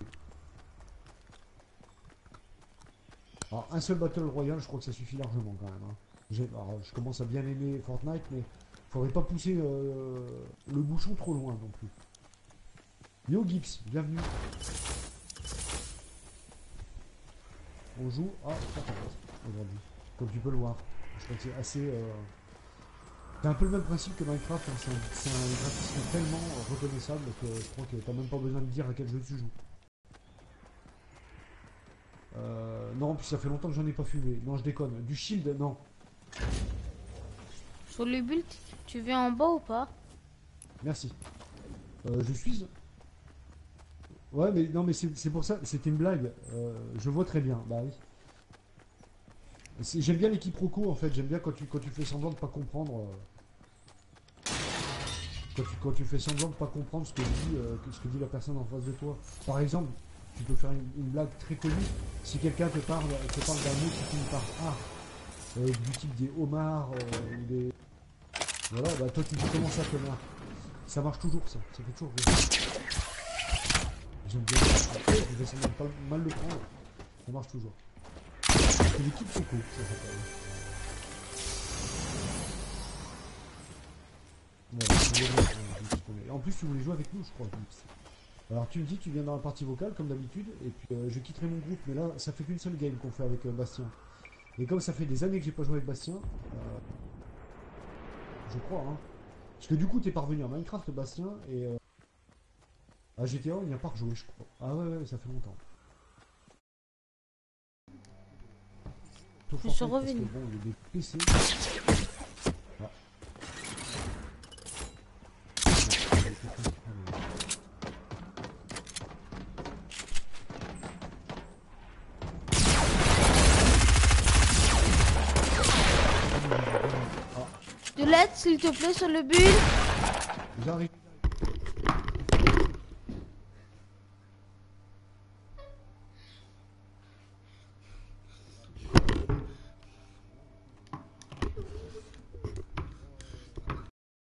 [SPEAKER 1] Alors un seul Battle Royale, je crois que ça suffit largement quand même. Hein. Alors, je commence à bien aimer Fortnite, mais faudrait pas pousser le bouchon trop loin non plus. Yo Gibbs, bienvenue. On joue à Fortnite aujourd'hui, comme tu peux le voir. Je crois que c'est assez... C'est un peu le même principe que Minecraft, hein. C'est un graphisme tellement reconnaissable que je crois que t'as même pas besoin de dire à quel jeu tu joues. Non, puis ça fait longtemps que j'en ai pas fumé. Non, je déconne. Du shield, non.
[SPEAKER 3] Sur le build, tu viens en bas ou pas?
[SPEAKER 1] Merci. Je suis... Ouais, mais non, mais c'est pour ça, c'était une blague. Je vois très bien, bah oui. J'aime bien les quiproquos en fait, j'aime bien quand tu fais semblant de pas comprendre. Quand tu fais semblant de pas comprendre ce que dit la personne en face de toi. Par exemple, tu peux faire une blague très connue. Si quelqu'un te parle d'un mot qui finit par A, du type des homards, ou des... Voilà, bah toi tu dis comment ça connard. Ça marche toujours ça fait toujours rire. J'aime bien ça, je vais semblant de pas mal le prendre. Ça marche toujours. C'est l'équipe Coco, ça s'appelle. En plus, tu voulais jouer avec nous, je crois. Alors, tu me dis, tu viens dans la partie vocale, comme d'habitude, et puis je quitterai mon groupe, mais là, ça fait qu'une seule game qu'on fait avec Bastien. Et comme ça fait des années que j'ai pas joué avec Bastien, je crois, hein. Parce que du coup, t'es parvenu à Minecraft, Bastien, et À GTA, il n'y a pas rejoué, je crois. Ah ouais, ça fait longtemps.
[SPEAKER 3] Je suis revenu.
[SPEAKER 1] Bon, il y a des PC. Ah.
[SPEAKER 3] De l'aide, s'il te plaît, sur le bulle.
[SPEAKER 1] J'arrive.